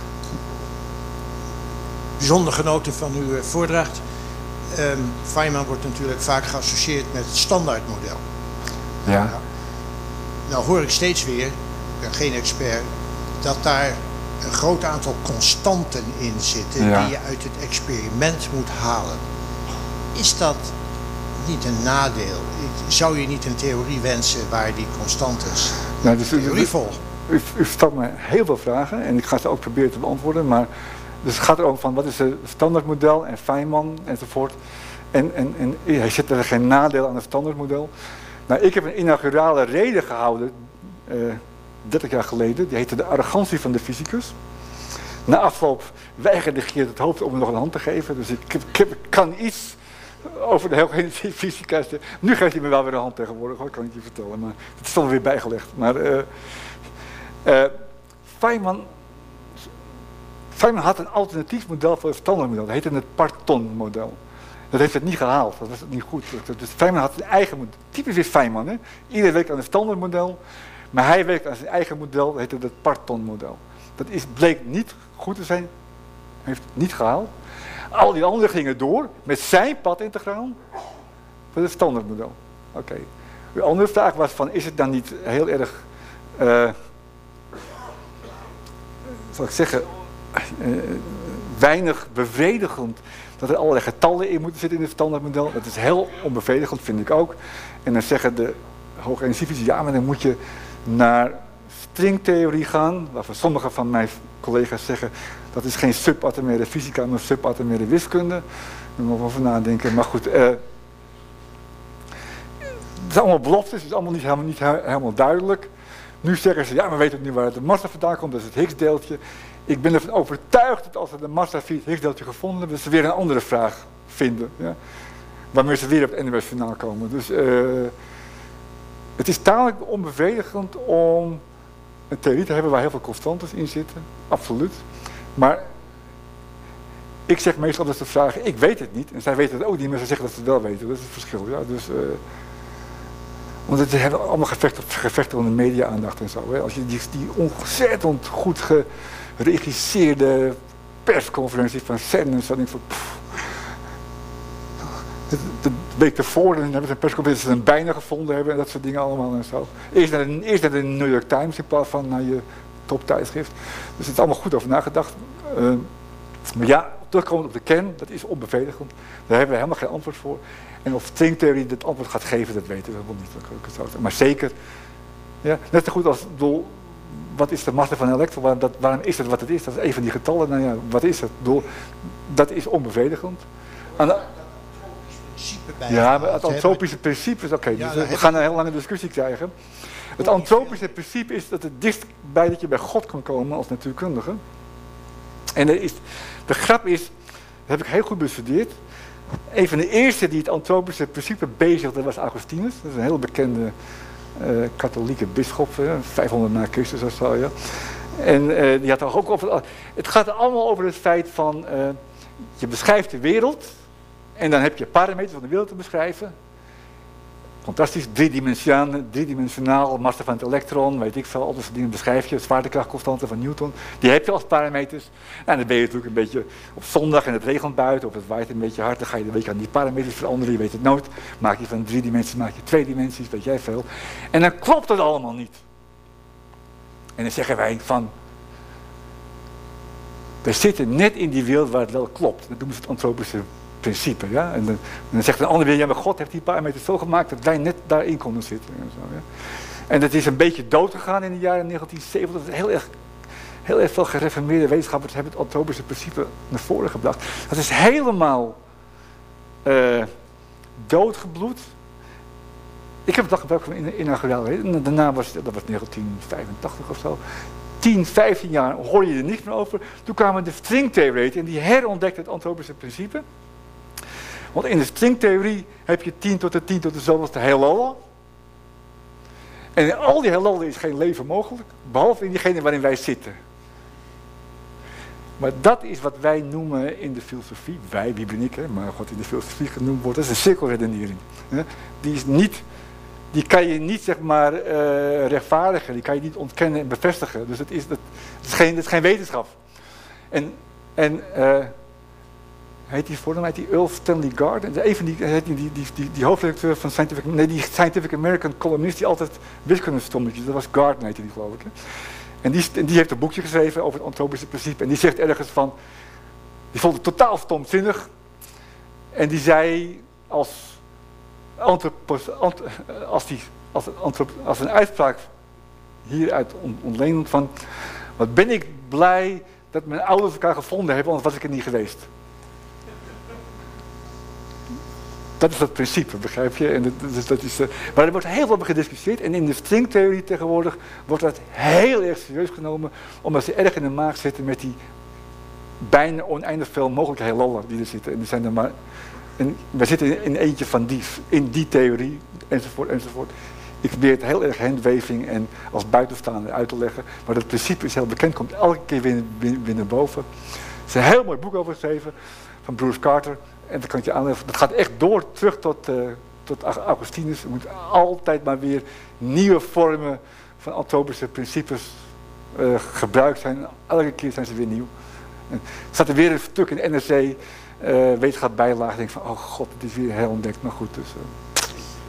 Bijzonder genoten van uw voordracht. Um, Feynman wordt natuurlijk vaak geassocieerd met het standaardmodel. Ja. Nou, nou hoor ik steeds weer, ik ben geen expert, dat daar een groot aantal constanten in zitten ja. die je uit het experiment moet halen. Is dat niet een nadeel? Zou je niet een theorie wensen waar die constantes nou, dus, theorie volgen? U, u stelt me heel veel vragen en ik ga ze ook proberen te beantwoorden, maar dus het gaat erover van wat is het standaardmodel en Feynman enzovoort. En, en, en hij zit er geen nadeel aan het standaardmodel. Nou, ik heb een inaugurale reden gehouden, uh, dertig jaar geleden, die heette de arrogantie van de fysicus. Na afloop weigerde Geert het hoofd om me nog een hand te geven, dus ik, ik, ik kan iets over de hoogeenergiefysica. Nu geeft hij me wel weer een hand tegenwoordig, hoor, kan ik je vertellen, maar het is dan weer bijgelegd. Maar uh, uh, Feynman, Feynman had een alternatief model voor het standaardmodel, dat heette het Parton-model. Dat heeft het niet gehaald, dat was niet goed. Dus Feynman had zijn eigen model, typisch weer Feynman, hè? Iedereen werkt aan het standaardmodel, maar hij werkt aan zijn eigen model, dat heette het Parton-model. Dat is, bleek niet goed te zijn, heeft het niet gehaald. Al die anderen gingen door met zijn padintegraal voor het standaardmodel. Oké. Okay. De andere vraag was van, is het dan niet heel erg, uh, zal ik zeggen, uh, weinig bevredigend dat er allerlei getallen in moeten zitten in het standaardmodel? Dat is heel onbevredigend, vind ik ook. En dan zeggen de hoogenergiefysici, ja, maar dan moet je naar stringtheorie gaan, waarvan sommige van mijn collega's zeggen, dat is geen subatomaire fysica, maar subatomaire wiskunde. Daar moet ik wel over nadenken, maar goed. Uh, het zijn allemaal beloftes, het is allemaal niet helemaal, niet helemaal duidelijk. Nu zeggen ze, ja, we weten nu waar de massa vandaan komt, dat is het Higgs-deeltje. Ik ben ervan overtuigd dat als we de massa via het Higgs-deeltje gevonden hebben, dat ze weer een andere vraag vinden. Ja? Waarmee ze weer op het N O S-finaal komen. Dus uh, het is tamelijk onbevredigend om een theorie te hebben waar heel veel constantes in zitten. Absoluut. Maar ik zeg meestal dat ze vragen, ik weet het niet. En zij weten het ook niet, maar ze zeggen dat ze het wel weten. Dat is het verschil. Ja? Dus, uh, want ze hebben allemaal gevechten, gevechten om de media-aandacht en zo. Hè? Als je die, die ontzettend goed geregisseerde persconferentie van C E R N en zo, denk ik van, pff, de week ervoor dan hebben ze een persconferentie dat ze hem bijna gevonden hebben en dat soort dingen allemaal en zo. Eerst naar de, eerst naar de New York Times in plaats van naar je toptijdschrift. Dus het is allemaal goed over nagedacht. Uh, maar ja, terugkomend op de kern, dat is onbevredigend. Daar hebben we helemaal geen antwoord voor. En of stringtheorie het antwoord gaat geven, dat weten we helemaal niet. Maar zeker, ja, net zo goed als, bedoel, wat is de massa van een elektron? Waarom, dat, waarom is het wat het is? Dat is een van die getallen. Nou ja, wat is het? Bedoel, dat is onbevredigend. Aan de, ja, maar het antropische principe is oké. Okay, ja, dus we gaan een heel lange discussie krijgen. Het antropische principe is dat het dichtst bij dat je bij God kan komen als natuurkundige. En er is, de grap is, dat heb ik heel goed bestudeerd. Een van de eerste die het antropische principe bezigde was Augustinus. Dat is een heel bekende uh, katholieke bisschop, uh, vijfhonderd na Christus of zo. Ja. En uh, die had ook over. Het gaat allemaal over het feit van uh, je beschrijft de wereld. En dan heb je parameters van de wereld te beschrijven. Fantastisch, driedimensionaal, driedimensionaal, massa van het elektron, weet ik veel, al dat soort dingen beschrijf je, zwaartekrachtconstante van Newton. Die heb je als parameters. En dan ben je natuurlijk een beetje op zondag en het regent buiten, of het waait een beetje hard, dan ga je een beetje aan die parameters veranderen, je weet het nooit. Maak je van drie dimensies, maak je twee dimensies, weet jij veel. En dan klopt het allemaal niet. En dan zeggen wij van, we zitten net in die wereld waar het wel klopt. Dat noemen ze het antropische principe, ja. En dan, en dan zegt een ander weer, ja, maar God heeft die parameters zo gemaakt dat wij net daarin konden zitten. En, zo, ja. En dat is een beetje dood gegaan in de jaren negentien zeventig. Dat is heel erg, heel erg veel gereformeerde wetenschappers hebben het antropische principe naar voren gebracht. Dat is helemaal uh, doodgebloed. Ik heb het al gebruikt in inauguraal. Daarna was dat was negentien vijfentachtig of zo. tien, vijftien jaar hoorde je er niks meer over. Toen kwamen de stringtheoreten en die herontdekten het antropische principe. Want in de stringtheorie heb je tien tot de tien tot de zoveelste heelallen. En in al die heelallen is geen leven mogelijk, behalve in diegene waarin wij zitten. Maar dat is wat wij noemen in de filosofie, wij, wie ben ik, hè, maar wat in de filosofie genoemd wordt, dat is een cirkelredenering. Die is niet, die kan je niet, zeg maar, uh, rechtvaardigen, die kan je niet ontkennen en bevestigen. Dus het is, het is, geen, het is geen wetenschap. En, en uh, heet die voornaam, heet die Earl Stanley Gardner, een van die, die, die, die, die, die hoofdredacteur van Scientific, nee, die Scientific American columnist die altijd wiskundestommetjes, dat was Gardner, heette die, geloof ik. Hè. En die, die heeft een boekje geschreven over het antropische principe en die zegt ergens van, die vond het totaal stomzinnig en die zei als, antropos, ant, als, die, als, antrop, als een uitspraak hieruit ontleend van, wat ben ik blij dat mijn ouders elkaar gevonden hebben, anders was ik er niet geweest. Dat is het principe, begrijp je? En dat, dat, dat is, uh, maar er wordt heel veel over gediscussieerd. En in de stringtheorie tegenwoordig wordt dat heel erg serieus genomen. Omdat ze erg in de maag zitten met die bijna oneindig veel mogelijke heelallen die er zitten. En er zijn er maar, en we zitten in eentje van die, in die theorie, enzovoort, enzovoort. Ik probeer het heel erg handwaving en als buitenstaander uit te leggen. Maar dat principe is heel bekend, komt elke keer weer, weer, weer naar boven. Er is een heel mooi boek over geschreven van Bruce Carter. En dat kan ik je aanleggen. Dat gaat echt door, terug tot, uh, tot Augustinus. Er moet altijd maar weer nieuwe vormen van antropische principes uh, gebruikt zijn. Elke keer zijn ze weer nieuw. En er staat er weer een stuk in N R C, uh, wetenschap bijlage. Ik denk van, oh god, het is weer heel ontdekt. Maar goed, dus... Uh...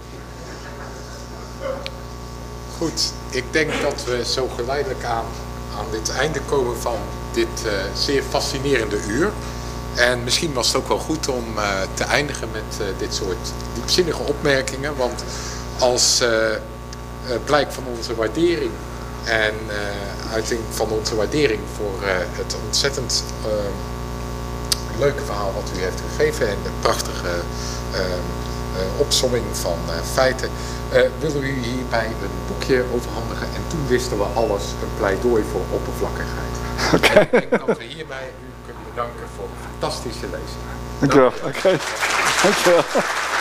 Goed, ik denk dat we zo geleidelijk aan, aan dit einde komen van dit uh, zeer fascinerende uur. En misschien was het ook wel goed om uh, te eindigen met uh, dit soort diepzinnige opmerkingen. Want als uh, uh, blijk van onze waardering en uh, uiting van onze waardering voor uh, het ontzettend uh, leuke verhaal wat u heeft gegeven en de prachtige uh, uh, opsomming van uh, feiten, uh, willen we u hierbij een boekje overhandigen. En toen wisten we alles, een pleidooi voor oppervlakkigheid. Okay. En ik denk dat we hierbij u kunnen bedanken voor een fantastische lezing. Dank u wel. Oké. Dank je wel.